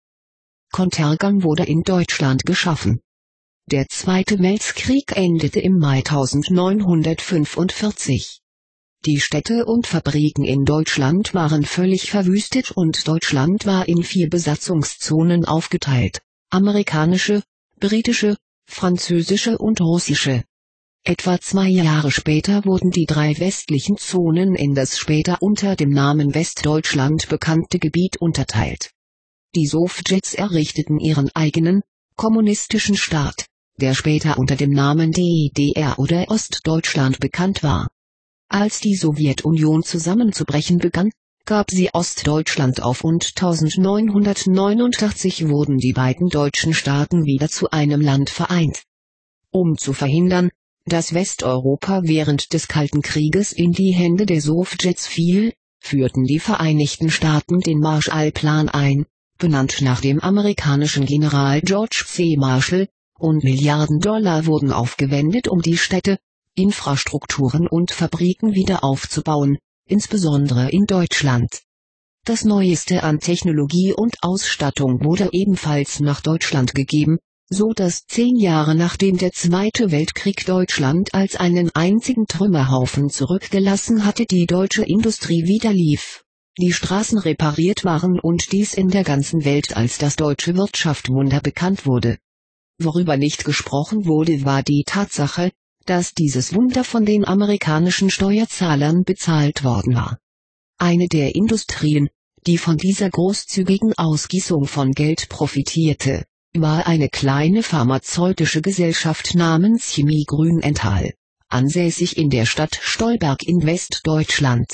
Contergan wurde in Deutschland geschaffen. Der Zweite Weltkrieg endete im Mai neunzehnhundertfünfundvierzig. Die Städte und Fabriken in Deutschland waren völlig verwüstet und Deutschland war in vier Besatzungszonen aufgeteilt: amerikanische, britische, französische und russische. Etwa zwei Jahre später wurden die drei westlichen Zonen in das später unter dem Namen Westdeutschland bekannte Gebiet unterteilt. Die Sowjets errichteten ihren eigenen, kommunistischen Staat, der später unter dem Namen D D R oder Ostdeutschland bekannt war. Als die Sowjetunion zusammenzubrechen begann, gab sie Ostdeutschland auf und neunzehnhundertneunundachtzig wurden die beiden deutschen Staaten wieder zu einem Land vereint. Um zu verhindern, dass Westeuropa während des Kalten Krieges in die Hände der Sowjets fiel, führten die Vereinigten Staaten den Marshallplan ein, benannt nach dem amerikanischen General George C. Marshall, und Milliarden Dollar wurden aufgewendet, um die Städte, Infrastrukturen und Fabriken wieder aufzubauen, insbesondere in Deutschland. Das Neueste an Technologie und Ausstattung wurde ebenfalls nach Deutschland gegeben, so dass zehn Jahre nachdem der Zweite Weltkrieg Deutschland als einen einzigen Trümmerhaufen zurückgelassen hatte, die deutsche Industrie wieder lief, die Straßen repariert waren und dies in der ganzen Welt als das deutsche Wirtschaftswunder bekannt wurde. Worüber nicht gesprochen wurde, war die Tatsache, dass dieses Wunder von den amerikanischen Steuerzahlern bezahlt worden war. Eine der Industrien, die von dieser großzügigen Ausgießung von Geld profitierte, war eine kleine pharmazeutische Gesellschaft namens Chemie Grünenthal, ansässig in der Stadt Stolberg in Westdeutschland.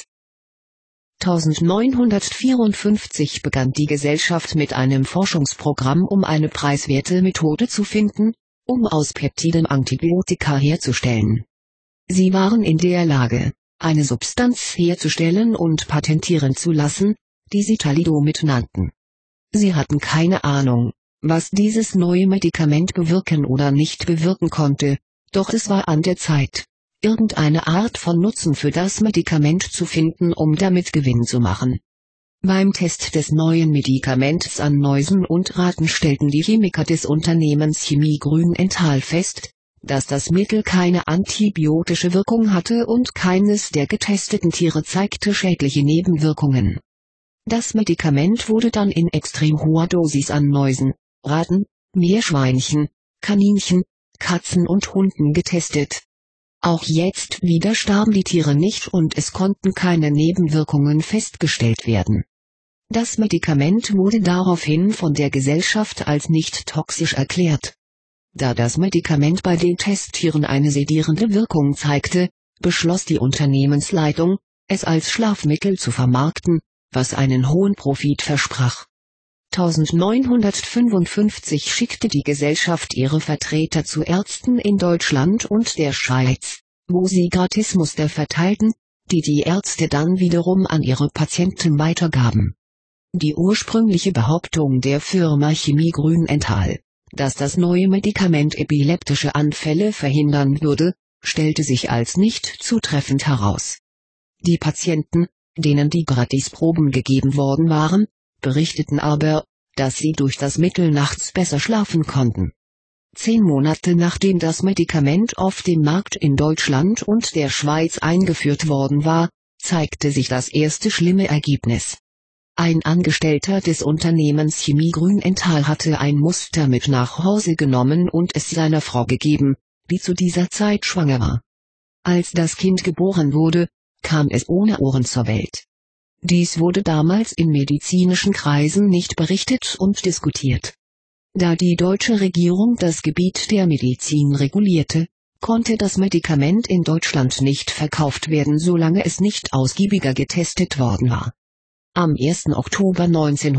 neunzehnhundertvierundfünfzig begann die Gesellschaft mit einem Forschungsprogramm, um eine preiswerte Methode zu finden, um aus Peptiden Antibiotika herzustellen. Sie waren in der Lage, eine Substanz herzustellen und patentieren zu lassen, die sie Thalidomid nannten. Sie hatten keine Ahnung, was dieses neue Medikament bewirken oder nicht bewirken konnte, doch es war an der Zeit, irgendeine Art von Nutzen für das Medikament zu finden, um damit Gewinn zu machen. Beim Test des neuen Medikaments an Mäusen und Ratten stellten die Chemiker des Unternehmens Chemie Grünenthal fest, dass das Mittel keine antibiotische Wirkung hatte und keines der getesteten Tiere zeigte schädliche Nebenwirkungen. Das Medikament wurde dann in extrem hoher Dosis an Mäusen, Ratten, Meerschweinchen, Kaninchen, Katzen und Hunden getestet. Auch jetzt wieder starben die Tiere nicht und es konnten keine Nebenwirkungen festgestellt werden. Das Medikament wurde daraufhin von der Gesellschaft als nicht toxisch erklärt. Da das Medikament bei den Testtieren eine sedierende Wirkung zeigte, beschloss die Unternehmensleitung, es als Schlafmittel zu vermarkten, was einen hohen Profit versprach. neunzehnhundertfünfundfünfzig schickte die Gesellschaft ihre Vertreter zu Ärzten in Deutschland und der Schweiz, wo sie Gratismuster verteilten, die die Ärzte dann wiederum an ihre Patienten weitergaben. Die ursprüngliche Behauptung der Firma Chemie Grünenthal, dass das neue Medikament epileptische Anfälle verhindern würde, stellte sich als nicht zutreffend heraus. Die Patienten, denen die Gratisproben gegeben worden waren, berichteten aber, dass sie durch das Mittel nachts besser schlafen konnten. Zehn Monate nachdem das Medikament auf dem Markt in Deutschland und der Schweiz eingeführt worden war, zeigte sich das erste schlimme Ergebnis. Ein Angestellter des Unternehmens Chemie Grünenthal hatte ein Muster mit nach Hause genommen und es seiner Frau gegeben, die zu dieser Zeit schwanger war. Als das Kind geboren wurde, kam es ohne Ohren zur Welt. Dies wurde damals in medizinischen Kreisen nicht berichtet und diskutiert. Da die deutsche Regierung das Gebiet der Medizin regulierte, konnte das Medikament in Deutschland nicht verkauft werden, solange es nicht ausgiebiger getestet worden war. Am ersten Oktober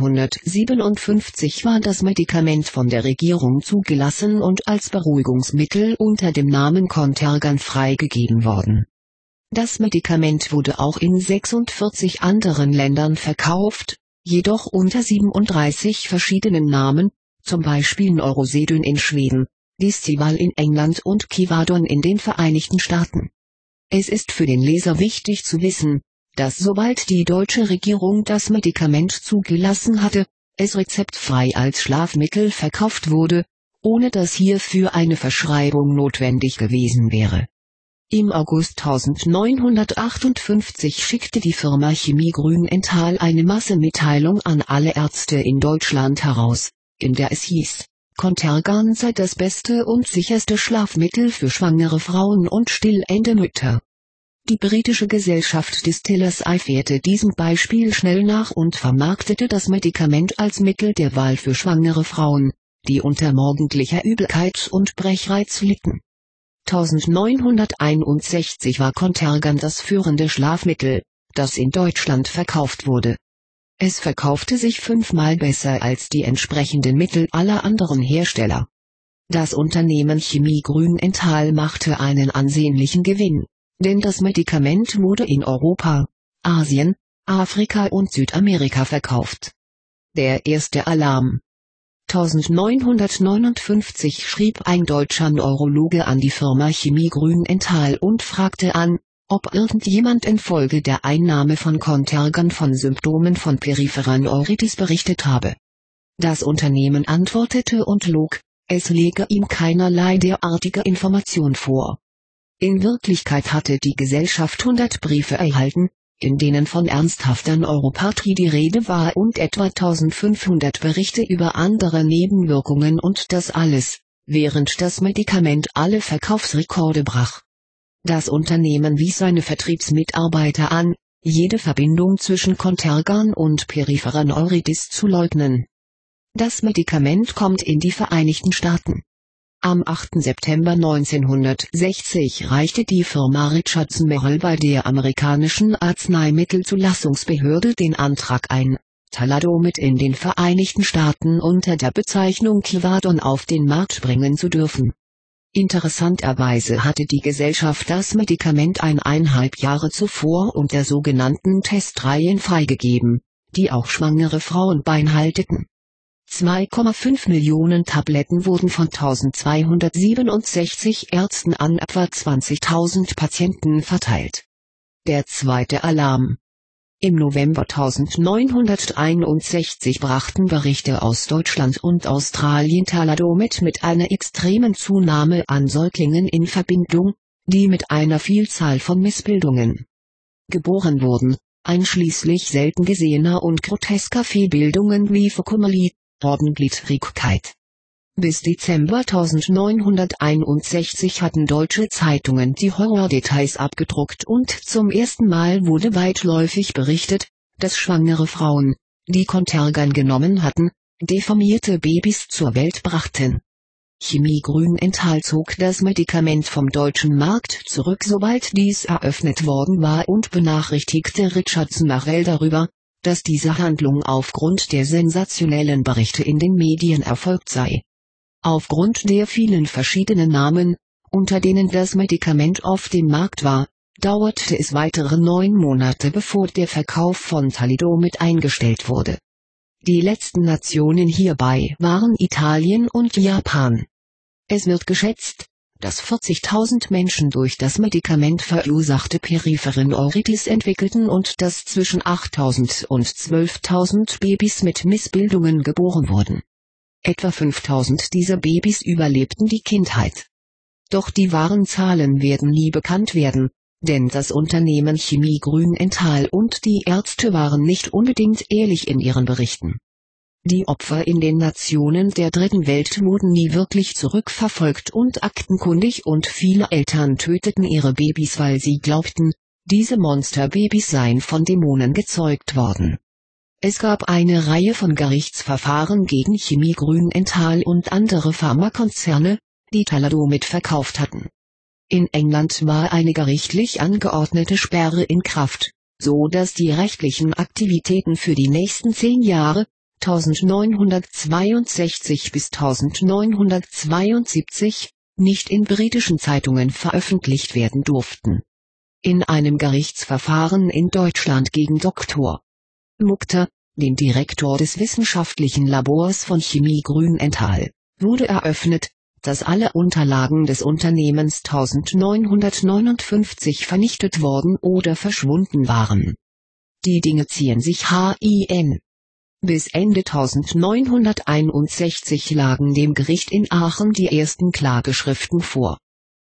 neunzehnhundertsiebenundfünfzig war das Medikament von der Regierung zugelassen und als Beruhigungsmittel unter dem Namen Contergan freigegeben worden. Das Medikament wurde auch in sechsundvierzig anderen Ländern verkauft, jedoch unter siebenunddreißig verschiedenen Namen, zum Beispiel Neurosedyn in Schweden, Diszival in England und Kivadon in den Vereinigten Staaten. Es ist für den Leser wichtig zu wissen, dass sobald die deutsche Regierung das Medikament zugelassen hatte, es rezeptfrei als Schlafmittel verkauft wurde, ohne dass hierfür eine Verschreibung notwendig gewesen wäre. Im August neunzehnhundertachtundfünfzig schickte die Firma Chemie Grünenthal eine Massemitteilung an alle Ärzte in Deutschland heraus, in der es hieß, Contergan sei das beste und sicherste Schlafmittel für schwangere Frauen und stillende Mütter. Die britische Gesellschaft Distillers eiferte diesem Beispiel schnell nach und vermarktete das Medikament als Mittel der Wahl für schwangere Frauen, die unter morgendlicher Übelkeit und Brechreiz litten. neunzehnhunderteinundsechzig war Contergan das führende Schlafmittel, das in Deutschland verkauft wurde. Es verkaufte sich fünfmal besser als die entsprechenden Mittel aller anderen Hersteller. Das Unternehmen Chemie Grünenthal machte einen ansehnlichen Gewinn, denn das Medikament wurde in Europa, Asien, Afrika und Südamerika verkauft. Der erste Alarm. neunzehnhundertneunundfünfzig schrieb ein deutscher Neurologe an die Firma Chemie Grünenthal und fragte an, ob irgendjemand infolge der Einnahme von Contergan von Symptomen von peripherer Neuritis berichtet habe. Das Unternehmen antwortete und log, es lege ihm keinerlei derartige Information vor. In Wirklichkeit hatte die Gesellschaft hundert Briefe erhalten, in denen von ernsthafter Neuropathie die Rede war und etwa eintausendfünfhundert Berichte über andere Nebenwirkungen und das alles, während das Medikament alle Verkaufsrekorde brach. Das Unternehmen wies seine Vertriebsmitarbeiter an, jede Verbindung zwischen Contergan und peripherer Neuritis zu leugnen. Das Medikament kommt in die Vereinigten Staaten. Am achten September neunzehnhundertsechzig reichte die Firma Richardson Merrill bei der amerikanischen Arzneimittelzulassungsbehörde den Antrag ein, Thalidomid in den Vereinigten Staaten unter der Bezeichnung Kivadon auf den Markt bringen zu dürfen. Interessanterweise hatte die Gesellschaft das Medikament eineinhalb Jahre zuvor unter sogenannten Testreihen freigegeben, die auch schwangere Frauen beinhalteten. zwei Komma fünf Millionen Tabletten wurden von eintausendzweihundertsiebenundsechzig Ärzten an etwa zwanzigtausend Patienten verteilt. Der zweite Alarm. Im November neunzehnhunderteinundsechzig brachten Berichte aus Deutschland und Australien Thalidomid mit einer extremen Zunahme an Säuglingen in Verbindung, die mit einer Vielzahl von Missbildungen geboren wurden, einschließlich selten gesehener und grotesker Fehlbildungen wie Phokomelie, Ordengliedrigkeit. Bis Dezember neunzehnhunderteinundsechzig hatten deutsche Zeitungen die Horrordetails abgedruckt und zum ersten Mal wurde weitläufig berichtet, dass schwangere Frauen, die Contergan genommen hatten, deformierte Babys zur Welt brachten. Chemie Grünenthal zog das Medikament vom deutschen Markt zurück, sobald dies eröffnet worden war, und benachrichtigte Richardson Merrill darüber, dass diese Handlung aufgrund der sensationellen Berichte in den Medien erfolgt sei. Aufgrund der vielen verschiedenen Namen, unter denen das Medikament auf dem Markt war, dauerte es weitere neun Monate, bevor der Verkauf von Thalidomid eingestellt wurde. Die letzten Nationen hierbei waren Italien und Japan. Es wird geschätzt, dass vierzigtausend Menschen durch das Medikament verursachte periphere Neuritis entwickelten und dass zwischen achttausend und zwölftausend Babys mit Missbildungen geboren wurden. Etwa fünftausend dieser Babys überlebten die Kindheit. Doch die wahren Zahlen werden nie bekannt werden, denn das Unternehmen Chemie Grünenthal und die Ärzte waren nicht unbedingt ehrlich in ihren Berichten. Die Opfer in den Nationen der dritten Welt wurden nie wirklich zurückverfolgt und aktenkundig und viele Eltern töteten ihre Babys, weil sie glaubten, diese Monsterbabys seien von Dämonen gezeugt worden. Es gab eine Reihe von Gerichtsverfahren gegen Chemie Grünenthal und andere Pharmakonzerne, die Thalidomid verkauft hatten. In England war eine gerichtlich angeordnete Sperre in Kraft, so dass die rechtlichen Aktivitäten für die nächsten zehn Jahre, neunzehnhundertzweiundsechzig bis neunzehnhundertzweiundsiebzig, nicht in britischen Zeitungen veröffentlicht werden durften. In einem Gerichtsverfahren in Deutschland gegen Doktor Mukter, den Direktor des wissenschaftlichen Labors von Chemie Grünenthal, wurde eröffnet, dass alle Unterlagen des Unternehmens neunzehnhundertneunundfünfzig vernichtet worden oder verschwunden waren. Die Dinge ziehen sich hin. Bis Ende neunzehnhunderteinundsechzig lagen dem Gericht in Aachen die ersten Klageschriften vor.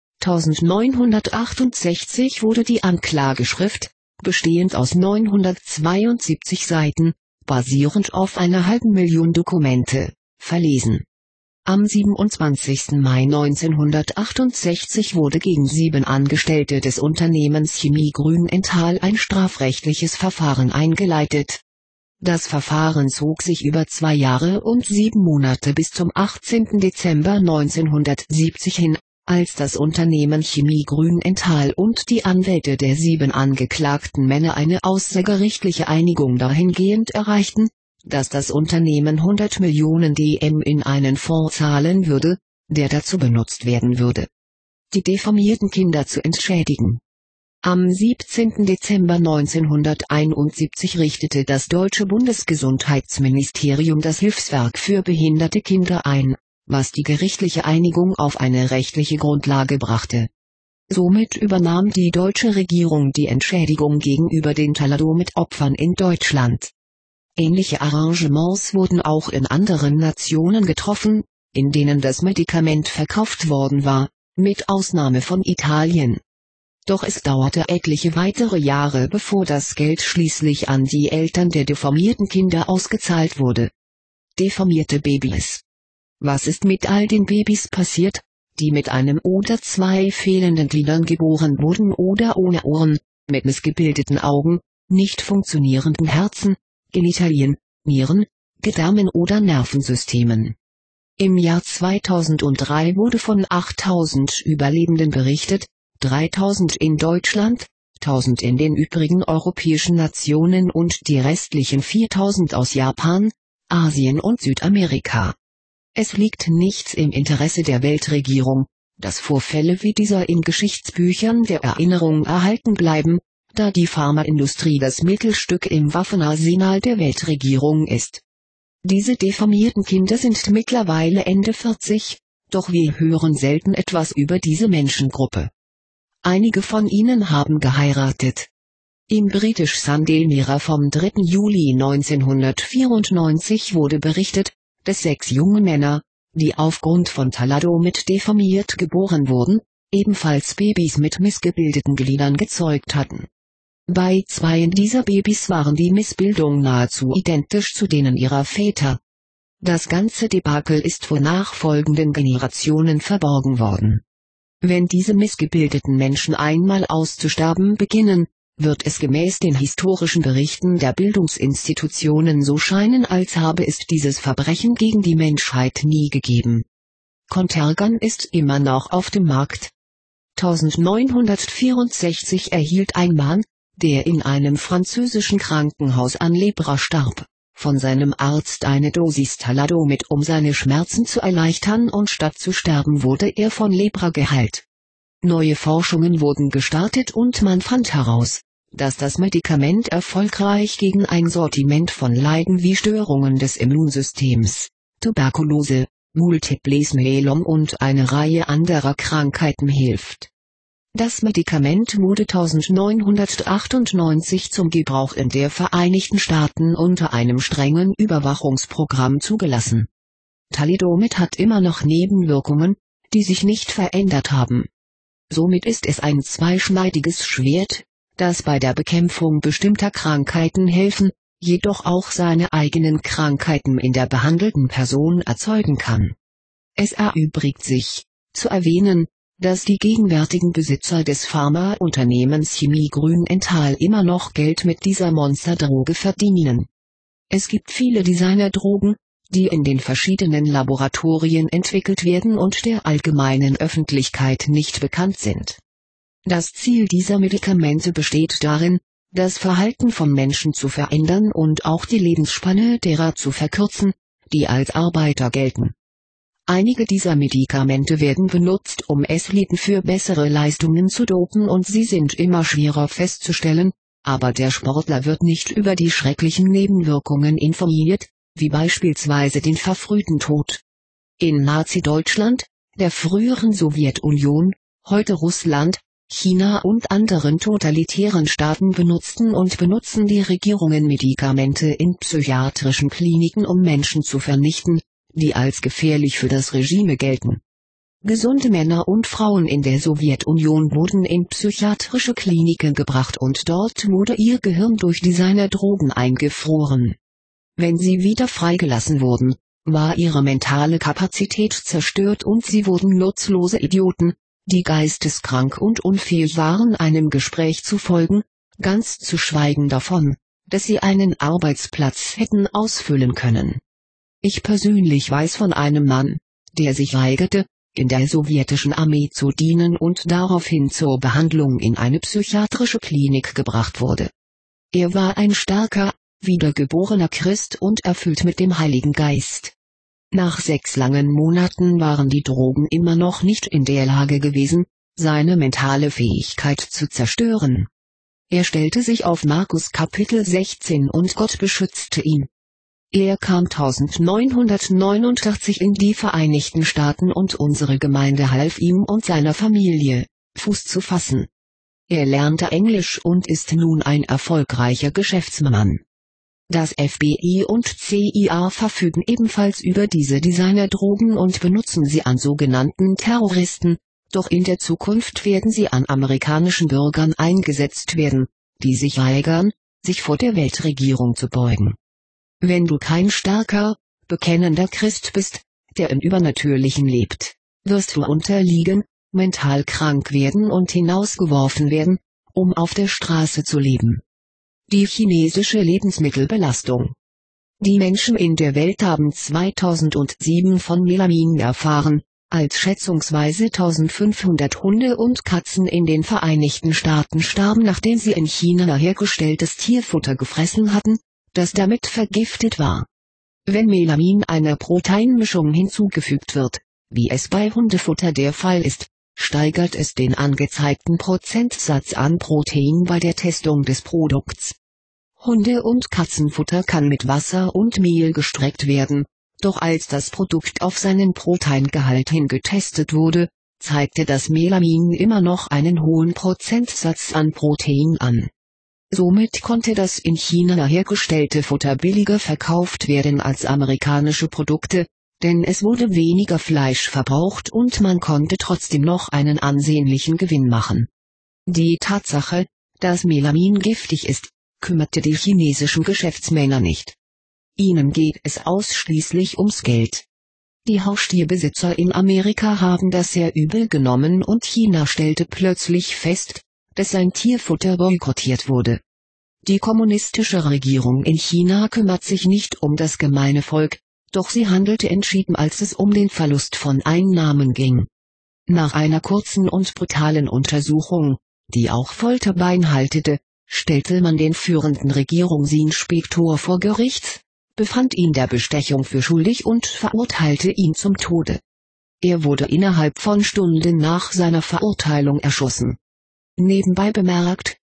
neunzehnhundertachtundsechzig wurde die Anklageschrift, bestehend aus neunhundertzweiundsiebzig Seiten, basierend auf einer halben Million Dokumente, verlesen. Am siebenundzwanzigsten Mai neunzehnhundertachtundsechzig wurde gegen sieben Angestellte des Unternehmens Chemie Grünenthal ein strafrechtliches Verfahren eingeleitet. Das Verfahren zog sich über zwei Jahre und sieben Monate bis zum achtzehnten Dezember neunzehnhundertsiebzig hin, als das Unternehmen Chemie Grünenthal und die Anwälte der sieben angeklagten Männer eine außergerichtliche Einigung dahingehend erreichten, dass das Unternehmen hundert Millionen D M in einen Fonds zahlen würde, der dazu benutzt werden würde, die deformierten Kinder zu entschädigen. Am siebzehnten Dezember neunzehnhunderteinundsiebzig richtete das deutsche Bundesgesundheitsministerium das Hilfswerk für behinderte Kinder ein, was die gerichtliche Einigung auf eine rechtliche Grundlage brachte. Somit übernahm die deutsche Regierung die Entschädigung gegenüber den Thalidomid-Opfern in Deutschland. Ähnliche Arrangements wurden auch in anderen Nationen getroffen, in denen das Medikament verkauft worden war, mit Ausnahme von Italien. Doch es dauerte etliche weitere Jahre, bevor das Geld schließlich an die Eltern der deformierten Kinder ausgezahlt wurde. Deformierte Babys. Was ist mit all den Babys passiert, die mit einem oder zwei fehlenden Gliedern geboren wurden oder ohne Ohren, mit missgebildeten Augen, nicht funktionierenden Herzen, Genitalien, Nieren, Gedärmen oder Nervensystemen? Im Jahr zweitausenddrei wurde von achttausend Überlebenden berichtet, dreitausend in Deutschland, tausend in den übrigen europäischen Nationen und die restlichen viertausend aus Japan, Asien und Südamerika. Es liegt nichts im Interesse der Weltregierung, dass Vorfälle wie dieser in Geschichtsbüchern der Erinnerung erhalten bleiben, da die Pharmaindustrie das Mittelstück im Waffenarsenal der Weltregierung ist. Diese deformierten Kinder sind mittlerweile Ende vierzig, doch wir hören selten etwas über diese Menschengruppe. Einige von ihnen haben geheiratet. Im British Sunday Mirror vom dritten Juli neunzehnhundertvierundneunzig wurde berichtet, dass sechs junge Männer, die aufgrund von Thalidomid deformiert geboren wurden, ebenfalls Babys mit missgebildeten Gliedern gezeugt hatten. Bei zweien dieser Babys waren die Missbildungen nahezu identisch zu denen ihrer Väter. Das ganze Debakel ist vor nachfolgenden Generationen verborgen worden. Wenn diese missgebildeten Menschen einmal auszusterben beginnen, wird es gemäß den historischen Berichten der Bildungsinstitutionen so scheinen, als habe es dieses Verbrechen gegen die Menschheit nie gegeben. Contergan ist immer noch auf dem Markt. neunzehnhundertvierundsechzig erhielt ein Mann, der in einem französischen Krankenhaus an Lepra starb, von seinem Arzt eine Dosis Thalidomid, um seine Schmerzen zu erleichtern, und statt zu sterben wurde er von Lepra geheilt. Neue Forschungen wurden gestartet und man fand heraus, dass das Medikament erfolgreich gegen ein Sortiment von Leiden wie Störungen des Immunsystems, Tuberkulose, Multiples Myelom und eine Reihe anderer Krankheiten hilft. Das Medikament wurde neunzehnhundertachtundneunzig zum Gebrauch in der Vereinigten Staaten unter einem strengen Überwachungsprogramm zugelassen. Thalidomid hat immer noch Nebenwirkungen, die sich nicht verändert haben. Somit ist es ein zweischneidiges Schwert, das bei der Bekämpfung bestimmter Krankheiten helfen, jedoch auch seine eigenen Krankheiten in der behandelten Person erzeugen kann. Es erübrigt sich, zu erwähnen, dass die gegenwärtigen Besitzer des Pharmaunternehmens Chemie Grünenthal immer noch Geld mit dieser Monsterdroge verdienen. Es gibt viele Designerdrogen, die in den verschiedenen Laboratorien entwickelt werden und der allgemeinen Öffentlichkeit nicht bekannt sind. Das Ziel dieser Medikamente besteht darin, das Verhalten von Menschen zu verändern und auch die Lebensspanne derer zu verkürzen, die als Arbeiter gelten. Einige dieser Medikamente werden benutzt, um Athleten für bessere Leistungen zu dopen, und sie sind immer schwerer festzustellen, aber der Sportler wird nicht über die schrecklichen Nebenwirkungen informiert, wie beispielsweise den verfrühten Tod. In Nazi-Deutschland, der früheren Sowjetunion, heute Russland, China und anderen totalitären Staaten benutzten und benutzen die Regierungen Medikamente in psychiatrischen Kliniken, um Menschen zu vernichten, die als gefährlich für das Regime gelten. Gesunde Männer und Frauen in der Sowjetunion wurden in psychiatrische Kliniken gebracht und dort wurde ihr Gehirn durch Designerdrogen eingefroren. Wenn sie wieder freigelassen wurden, war ihre mentale Kapazität zerstört und sie wurden nutzlose Idioten, die geisteskrank und unfähig waren, einem Gespräch zu folgen, ganz zu schweigen davon, dass sie einen Arbeitsplatz hätten ausfüllen können. Ich persönlich weiß von einem Mann, der sich weigerte, in der sowjetischen Armee zu dienen und daraufhin zur Behandlung in eine psychiatrische Klinik gebracht wurde. Er war ein starker, wiedergeborener Christ und erfüllt mit dem Heiligen Geist. Nach sechs langen Monaten waren die Drogen immer noch nicht in der Lage gewesen, seine mentale Fähigkeit zu zerstören. Er stellte sich auf Markus Kapitel sechzehn und Gott beschützte ihn. Er kam neunzehnhundertneunundachtzig in die Vereinigten Staaten und unsere Gemeinde half ihm und seiner Familie, Fuß zu fassen. Er lernte Englisch und ist nun ein erfolgreicher Geschäftsmann. Das F B I und C I A verfügen ebenfalls über diese Designerdrogen und benutzen sie an sogenannten Terroristen, doch in der Zukunft werden sie an amerikanischen Bürgern eingesetzt werden, die sich weigern, sich vor der Weltregierung zu beugen. Wenn du kein starker, bekennender Christ bist, der im Übernatürlichen lebt, wirst du unterliegen, mental krank werden und hinausgeworfen werden, um auf der Straße zu leben. Die chinesische Lebensmittelbelastung. Die Menschen in der Welt haben zweitausendsieben von Melamin erfahren, als schätzungsweise eintausendfünfhundert Hunde und Katzen in den Vereinigten Staaten starben, nachdem sie in China hergestelltes Tierfutter gefressen hatten, das damit vergiftet war. Wenn Melamin einer Proteinmischung hinzugefügt wird, wie es bei Hundefutter der Fall ist, steigert es den angezeigten Prozentsatz an Protein bei der Testung des Produkts. Hunde- und Katzenfutter kann mit Wasser und Mehl gestreckt werden, doch als das Produkt auf seinen Proteingehalt hin getestet wurde, zeigte das Melamin immer noch einen hohen Prozentsatz an Protein an. Somit konnte das in China hergestellte Futter billiger verkauft werden als amerikanische Produkte, denn es wurde weniger Fleisch verbraucht und man konnte trotzdem noch einen ansehnlichen Gewinn machen. Die Tatsache, dass Melamin giftig ist, kümmerte die chinesischen Geschäftsmänner nicht. Ihnen geht es ausschließlich ums Geld. Die Haustierbesitzer in Amerika haben das sehr übel genommen und China stellte plötzlich fest, dass sein Tierfutter boykottiert wurde. Die kommunistische Regierung in China kümmert sich nicht um das gemeine Volk, doch sie handelte entschieden, als es um den Verlust von Einnahmen ging. Nach einer kurzen und brutalen Untersuchung, die auch Folter beinhaltete, stellte man den führenden Regierungsinspektor vor Gericht, befand ihn der Bestechung für schuldig und verurteilte ihn zum Tode. Er wurde innerhalb von Stunden nach seiner Verurteilung erschossen. Nebenbei bemerkt,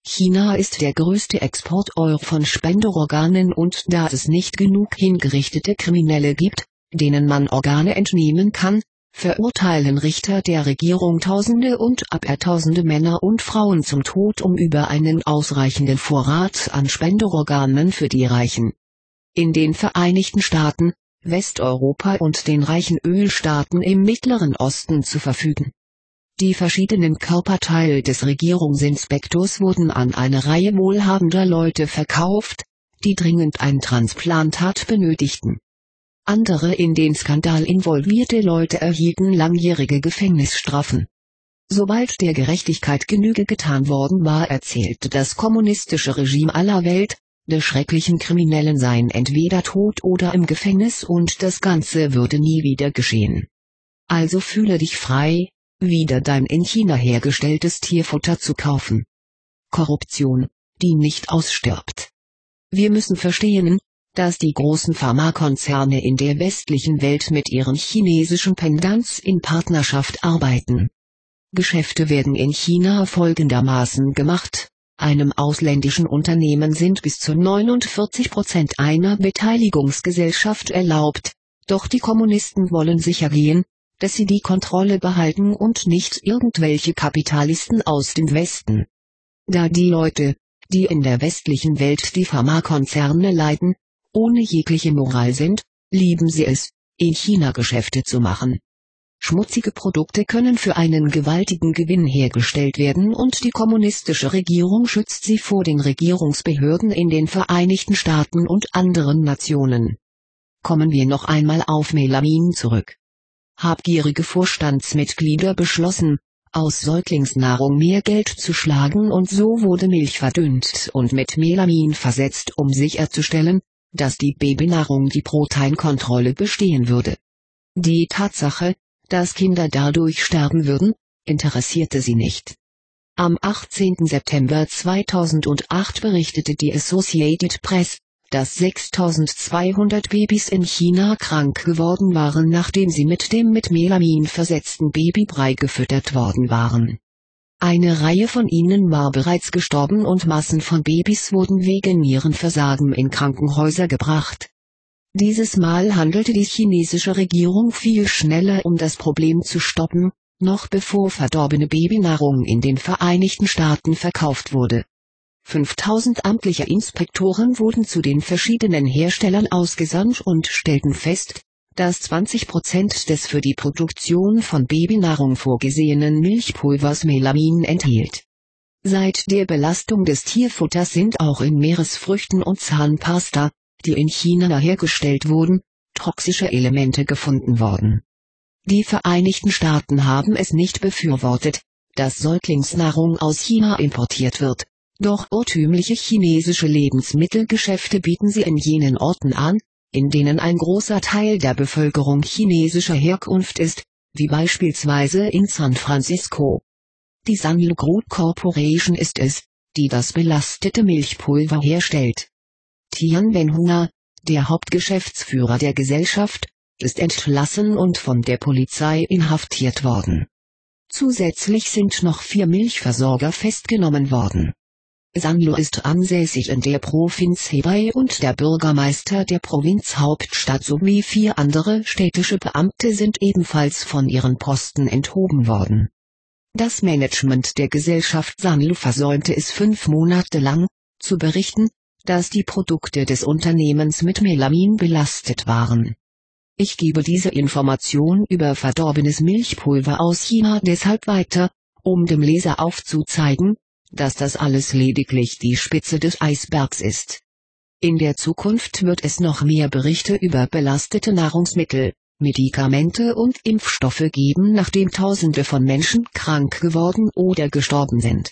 China ist der größte Exporteur von Spenderorganen und da es nicht genug hingerichtete Kriminelle gibt, denen man Organe entnehmen kann, verurteilen Richter der Regierung Tausende und Abertausende Männer und Frauen zum Tod um über einen ausreichenden Vorrat an Spenderorganen für die Reichen. In den Vereinigten Staaten, Westeuropa und den reichen Ölstaaten im Mittleren Osten zu verfügen. Die verschiedenen Körperteile des Regierungsinspektors wurden an eine Reihe wohlhabender Leute verkauft, die dringend ein Transplantat benötigten. Andere in den Skandal involvierte Leute erhielten langjährige Gefängnisstrafen. Sobald der Gerechtigkeit Genüge getan worden war, erzählte das kommunistische Regime aller Welt, die schrecklichen Kriminellen seien entweder tot oder im Gefängnis und das Ganze würde nie wieder geschehen. Also fühle dich frei, wieder dein in China hergestelltes Tierfutter zu kaufen. Korruption, die nicht ausstirbt. Wir müssen verstehen, dass die großen Pharmakonzerne in der westlichen Welt mit ihren chinesischen Pendants in Partnerschaft arbeiten. Geschäfte werden in China folgendermaßen gemacht: Einem ausländischen Unternehmen sind bis zu neunundvierzig Prozent einer Beteiligungsgesellschaft erlaubt, doch die Kommunisten wollen sichergehen, dass sie die Kontrolle behalten und nicht irgendwelche Kapitalisten aus dem Westen. Da die Leute, die in der westlichen Welt die Pharmakonzerne leiten, ohne jegliche Moral sind, lieben sie es, in China Geschäfte zu machen. Schmutzige Produkte können für einen gewaltigen Gewinn hergestellt werden und die kommunistische Regierung schützt sie vor den Regierungsbehörden in den Vereinigten Staaten und anderen Nationen. Kommen wir noch einmal auf Melamin zurück. Habgierige Vorstandsmitglieder beschlossen, aus Säuglingsnahrung mehr Geld zu schlagen und so wurde Milch verdünnt und mit Melamin versetzt, um sicherzustellen, dass die Babynahrung die Proteinkontrolle bestehen würde. Die Tatsache, dass Kinder dadurch sterben würden, interessierte sie nicht. Am achtzehnten September zweitausendacht berichtete die Associated Press, dass sechstausendzweihundert Babys in China krank geworden waren, nachdem sie mit dem mit Melamin versetzten Babybrei gefüttert worden waren. Eine Reihe von ihnen war bereits gestorben und Massen von Babys wurden wegen Nierenversagen in Krankenhäuser gebracht. Dieses Mal handelte die chinesische Regierung viel schneller, um das Problem zu stoppen, noch bevor verdorbene Babynahrung in den Vereinigten Staaten verkauft wurde. fünftausend amtliche Inspektoren wurden zu den verschiedenen Herstellern ausgesandt und stellten fest, dass zwanzig Prozent des für die Produktion von Babynahrung vorgesehenen Milchpulvers Melamin enthielt. Seit der Belastung des Tierfutters sind auch in Meeresfrüchten und Zahnpasta, die in China hergestellt wurden, toxische Elemente gefunden worden. Die Vereinigten Staaten haben es nicht befürwortet, dass Säuglingsnahrung aus China importiert wird. Doch irrtümliche chinesische Lebensmittelgeschäfte bieten sie in jenen Orten an, in denen ein großer Teil der Bevölkerung chinesischer Herkunft ist, wie beispielsweise in San Francisco. Die Sanlu Group Corporation ist es, die das belastete Milchpulver herstellt. Tian Wenhua, der Hauptgeschäftsführer der Gesellschaft, ist entlassen und von der Polizei inhaftiert worden. Zusätzlich sind noch vier Milchversorger festgenommen worden. Sanlu ist ansässig in der Provinz Hebei und der Bürgermeister der Provinzhauptstadt sowie vier andere städtische Beamte sind ebenfalls von ihren Posten enthoben worden. Das Management der Gesellschaft Sanlu versäumte es fünf Monate lang, zu berichten, dass die Produkte des Unternehmens mit Melamin belastet waren. Ich gebe diese Information über verdorbenes Milchpulver aus China deshalb weiter, um dem Leser aufzuzeigen, dass das alles lediglich die Spitze des Eisbergs ist. In der Zukunft wird es noch mehr Berichte über belastete Nahrungsmittel, Medikamente und Impfstoffe geben, nachdem Tausende von Menschen krank geworden oder gestorben sind.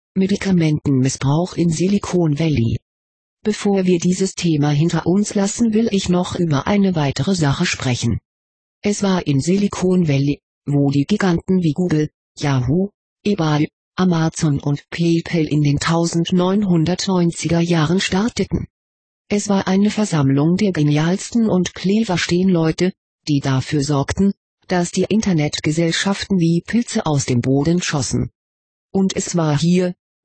Medikamentenmissbrauch in Silicon Valley. Bevor wir dieses Thema hinter uns lassen, will ich noch über eine weitere Sache sprechen. Es war in Silicon Valley, wo die Giganten wie Google, Yahoo, eBay, Amazon und PayPal in den neunzehnhundertneunziger Jahren starteten. Es war eine Versammlung der genialsten und cleversten Leute, die dafür sorgten, dass die Internetgesellschaften wie Pilze aus dem Boden schossen. Und es war hier,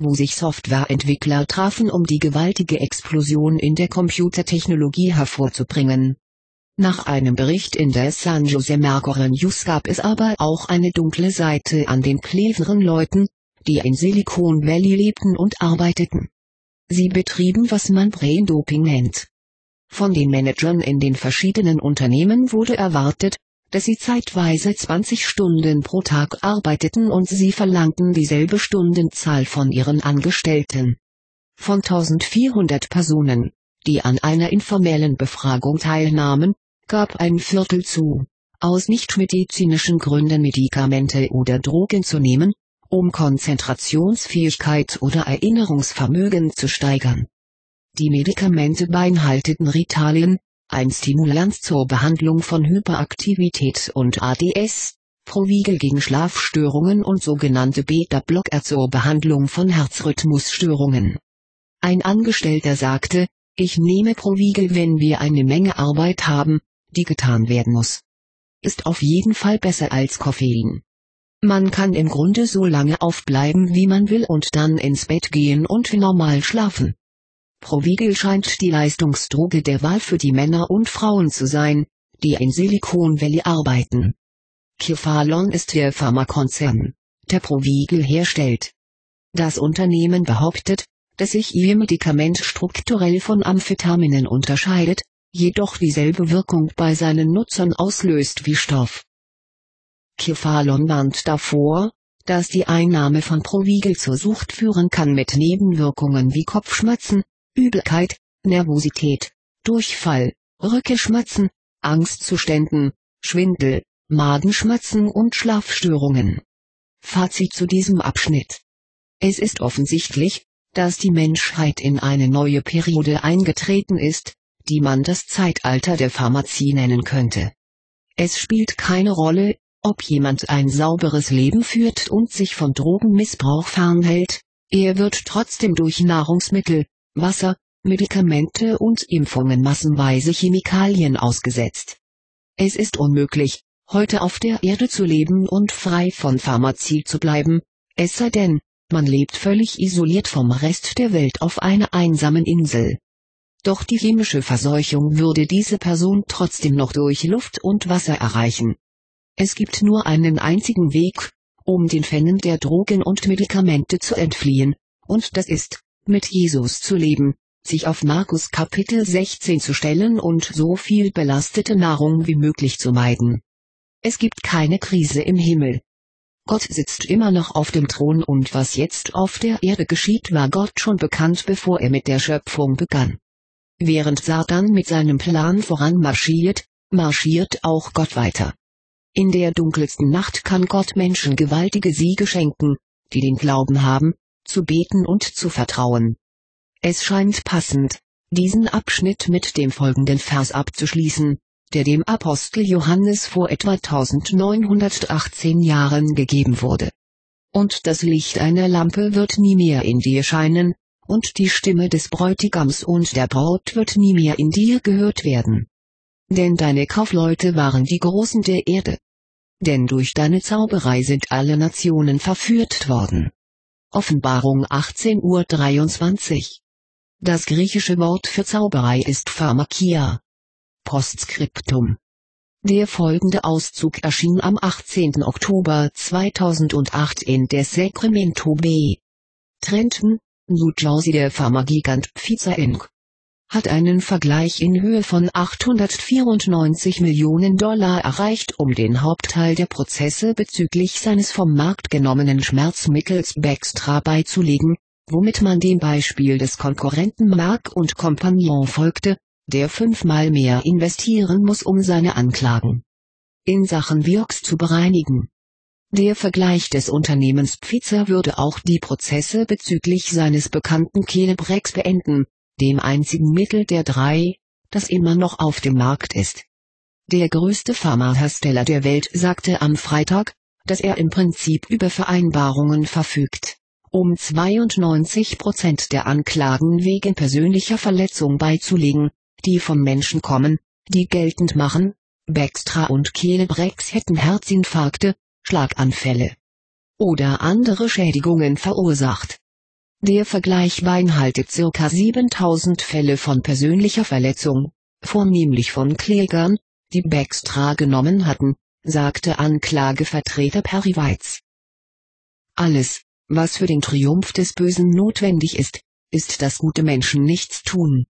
wo sich Softwareentwickler trafen, um die gewaltige Explosion in der Computertechnologie hervorzubringen. Nach einem Bericht in der San Jose Mercury News gab es aber auch eine dunkle Seite an den cleveren Leuten, die in Silicon Valley lebten und arbeiteten. Sie betrieben, was man Braindoping nennt. Von den Managern in den verschiedenen Unternehmen wurde erwartet, dass sie zeitweise zwanzig Stunden pro Tag arbeiteten, und sie verlangten dieselbe Stundenzahl von ihren Angestellten. Von eintausendvierhundert Personen, die an einer informellen Befragung teilnahmen, gab ein Viertel zu, aus nichtmedizinischen Gründen Medikamente oder Drogen zu nehmen, um Konzentrationsfähigkeit oder Erinnerungsvermögen zu steigern. Die Medikamente beinhalteten Ritalin, ein Stimulant zur Behandlung von Hyperaktivität und A D S, Provigil gegen Schlafstörungen und sogenannte Beta-Blocker zur Behandlung von Herzrhythmusstörungen. Ein Angestellter sagte: Ich nehme Provigil, wenn wir eine Menge Arbeit haben, die getan werden muss. Ist auf jeden Fall besser als Koffein. Man kann im Grunde so lange aufbleiben, wie man will, und dann ins Bett gehen und normal schlafen. Provigil scheint die Leistungsdroge der Wahl für die Männer und Frauen zu sein, die in Silicon Valley arbeiten. Kefalon ist der Pharmakonzern, der Provigil herstellt. Das Unternehmen behauptet, dass sich ihr Medikament strukturell von Amphetaminen unterscheidet, jedoch dieselbe Wirkung bei seinen Nutzern auslöst wie Stoff. Kefalon warnt davor, dass die Einnahme von Provigil zur Sucht führen kann mit Nebenwirkungen wie Kopfschmerzen, Übelkeit, Nervosität, Durchfall, Rückenschmerzen, Angstzuständen, Schwindel, Magenschmerzen und Schlafstörungen. Fazit zu diesem Abschnitt: Es ist offensichtlich, dass die Menschheit in eine neue Periode eingetreten ist, die man das Zeitalter der Pharmazie nennen könnte. Es spielt keine Rolle, ob jemand ein sauberes Leben führt und sich von Drogenmissbrauch fernhält, er wird trotzdem durch Nahrungsmittel, Wasser, Medikamente und Impfungen massenweise Chemikalien ausgesetzt. Es ist unmöglich, heute auf der Erde zu leben und frei von Pharmazie zu bleiben, es sei denn, man lebt völlig isoliert vom Rest der Welt auf einer einsamen Insel. Doch die chemische Verseuchung würde diese Person trotzdem noch durch Luft und Wasser erreichen. Es gibt nur einen einzigen Weg, um den Fennen der Drogen und Medikamente zu entfliehen, und das ist, mit Jesus zu leben, sich auf Markus Kapitel sechzehn zu stellen und so viel belastete Nahrung wie möglich zu meiden. Es gibt keine Krise im Himmel. Gott sitzt immer noch auf dem Thron, und was jetzt auf der Erde geschieht, war Gott schon bekannt, bevor er mit der Schöpfung begann. Während Satan mit seinem Plan voranmarschiert, marschiert auch Gott weiter. In der dunkelsten Nacht kann Gott Menschen gewaltige Siege schenken, die den Glauben haben, zu beten und zu vertrauen. Es scheint passend, diesen Abschnitt mit dem folgenden Vers abzuschließen, der dem Apostel Johannes vor etwa eintausendneunhundertachtzehn Jahren gegeben wurde. Und das Licht einer Lampe wird nie mehr in dir scheinen, und die Stimme des Bräutigams und der Braut wird nie mehr in dir gehört werden. Denn deine Kaufleute waren die Großen der Erde. Denn durch deine Zauberei sind alle Nationen verführt worden. Offenbarung achtzehn Uhr dreiundzwanzig. Das griechische Wort für Zauberei ist Pharmakia. Postskriptum. Der folgende Auszug erschien am achtzehnten Oktober zweitausendacht in der Sacramento Bee. Trenton, New Jersey. Der Pharmagigant Pfizer Incorporated hat einen Vergleich in Höhe von achthundertvierundneunzig Millionen Dollar erreicht, um den Hauptteil der Prozesse bezüglich seines vom Markt genommenen Schmerzmittels Bextra beizulegen, womit man dem Beispiel des Konkurrenten Merck und Compagnon folgte, der fünfmal mehr investieren muss, um seine Anklagen in Sachen Vioxx zu bereinigen. Der Vergleich des Unternehmens Pfizer würde auch die Prozesse bezüglich seines bekannten Celebrex beenden, dem einzigen Mittel der drei, das immer noch auf dem Markt ist. Der größte Pharmahersteller der Welt sagte am Freitag, dass er im Prinzip über Vereinbarungen verfügt, um zweiundneunzig Prozent der Anklagen wegen persönlicher Verletzung beizulegen, die von Menschen kommen, die geltend machen, Bextra und Celebrex hätten Herzinfarkte, Schlaganfälle oder andere Schädigungen verursacht. Der Vergleich beinhaltet circa siebentausend Fälle von persönlicher Verletzung, vornehmlich von Klägern, die Baxter genommen hatten, sagte Anklagevertreter Perry Weitz. Alles, was für den Triumph des Bösen notwendig ist, ist, dass gute Menschen nichts tun.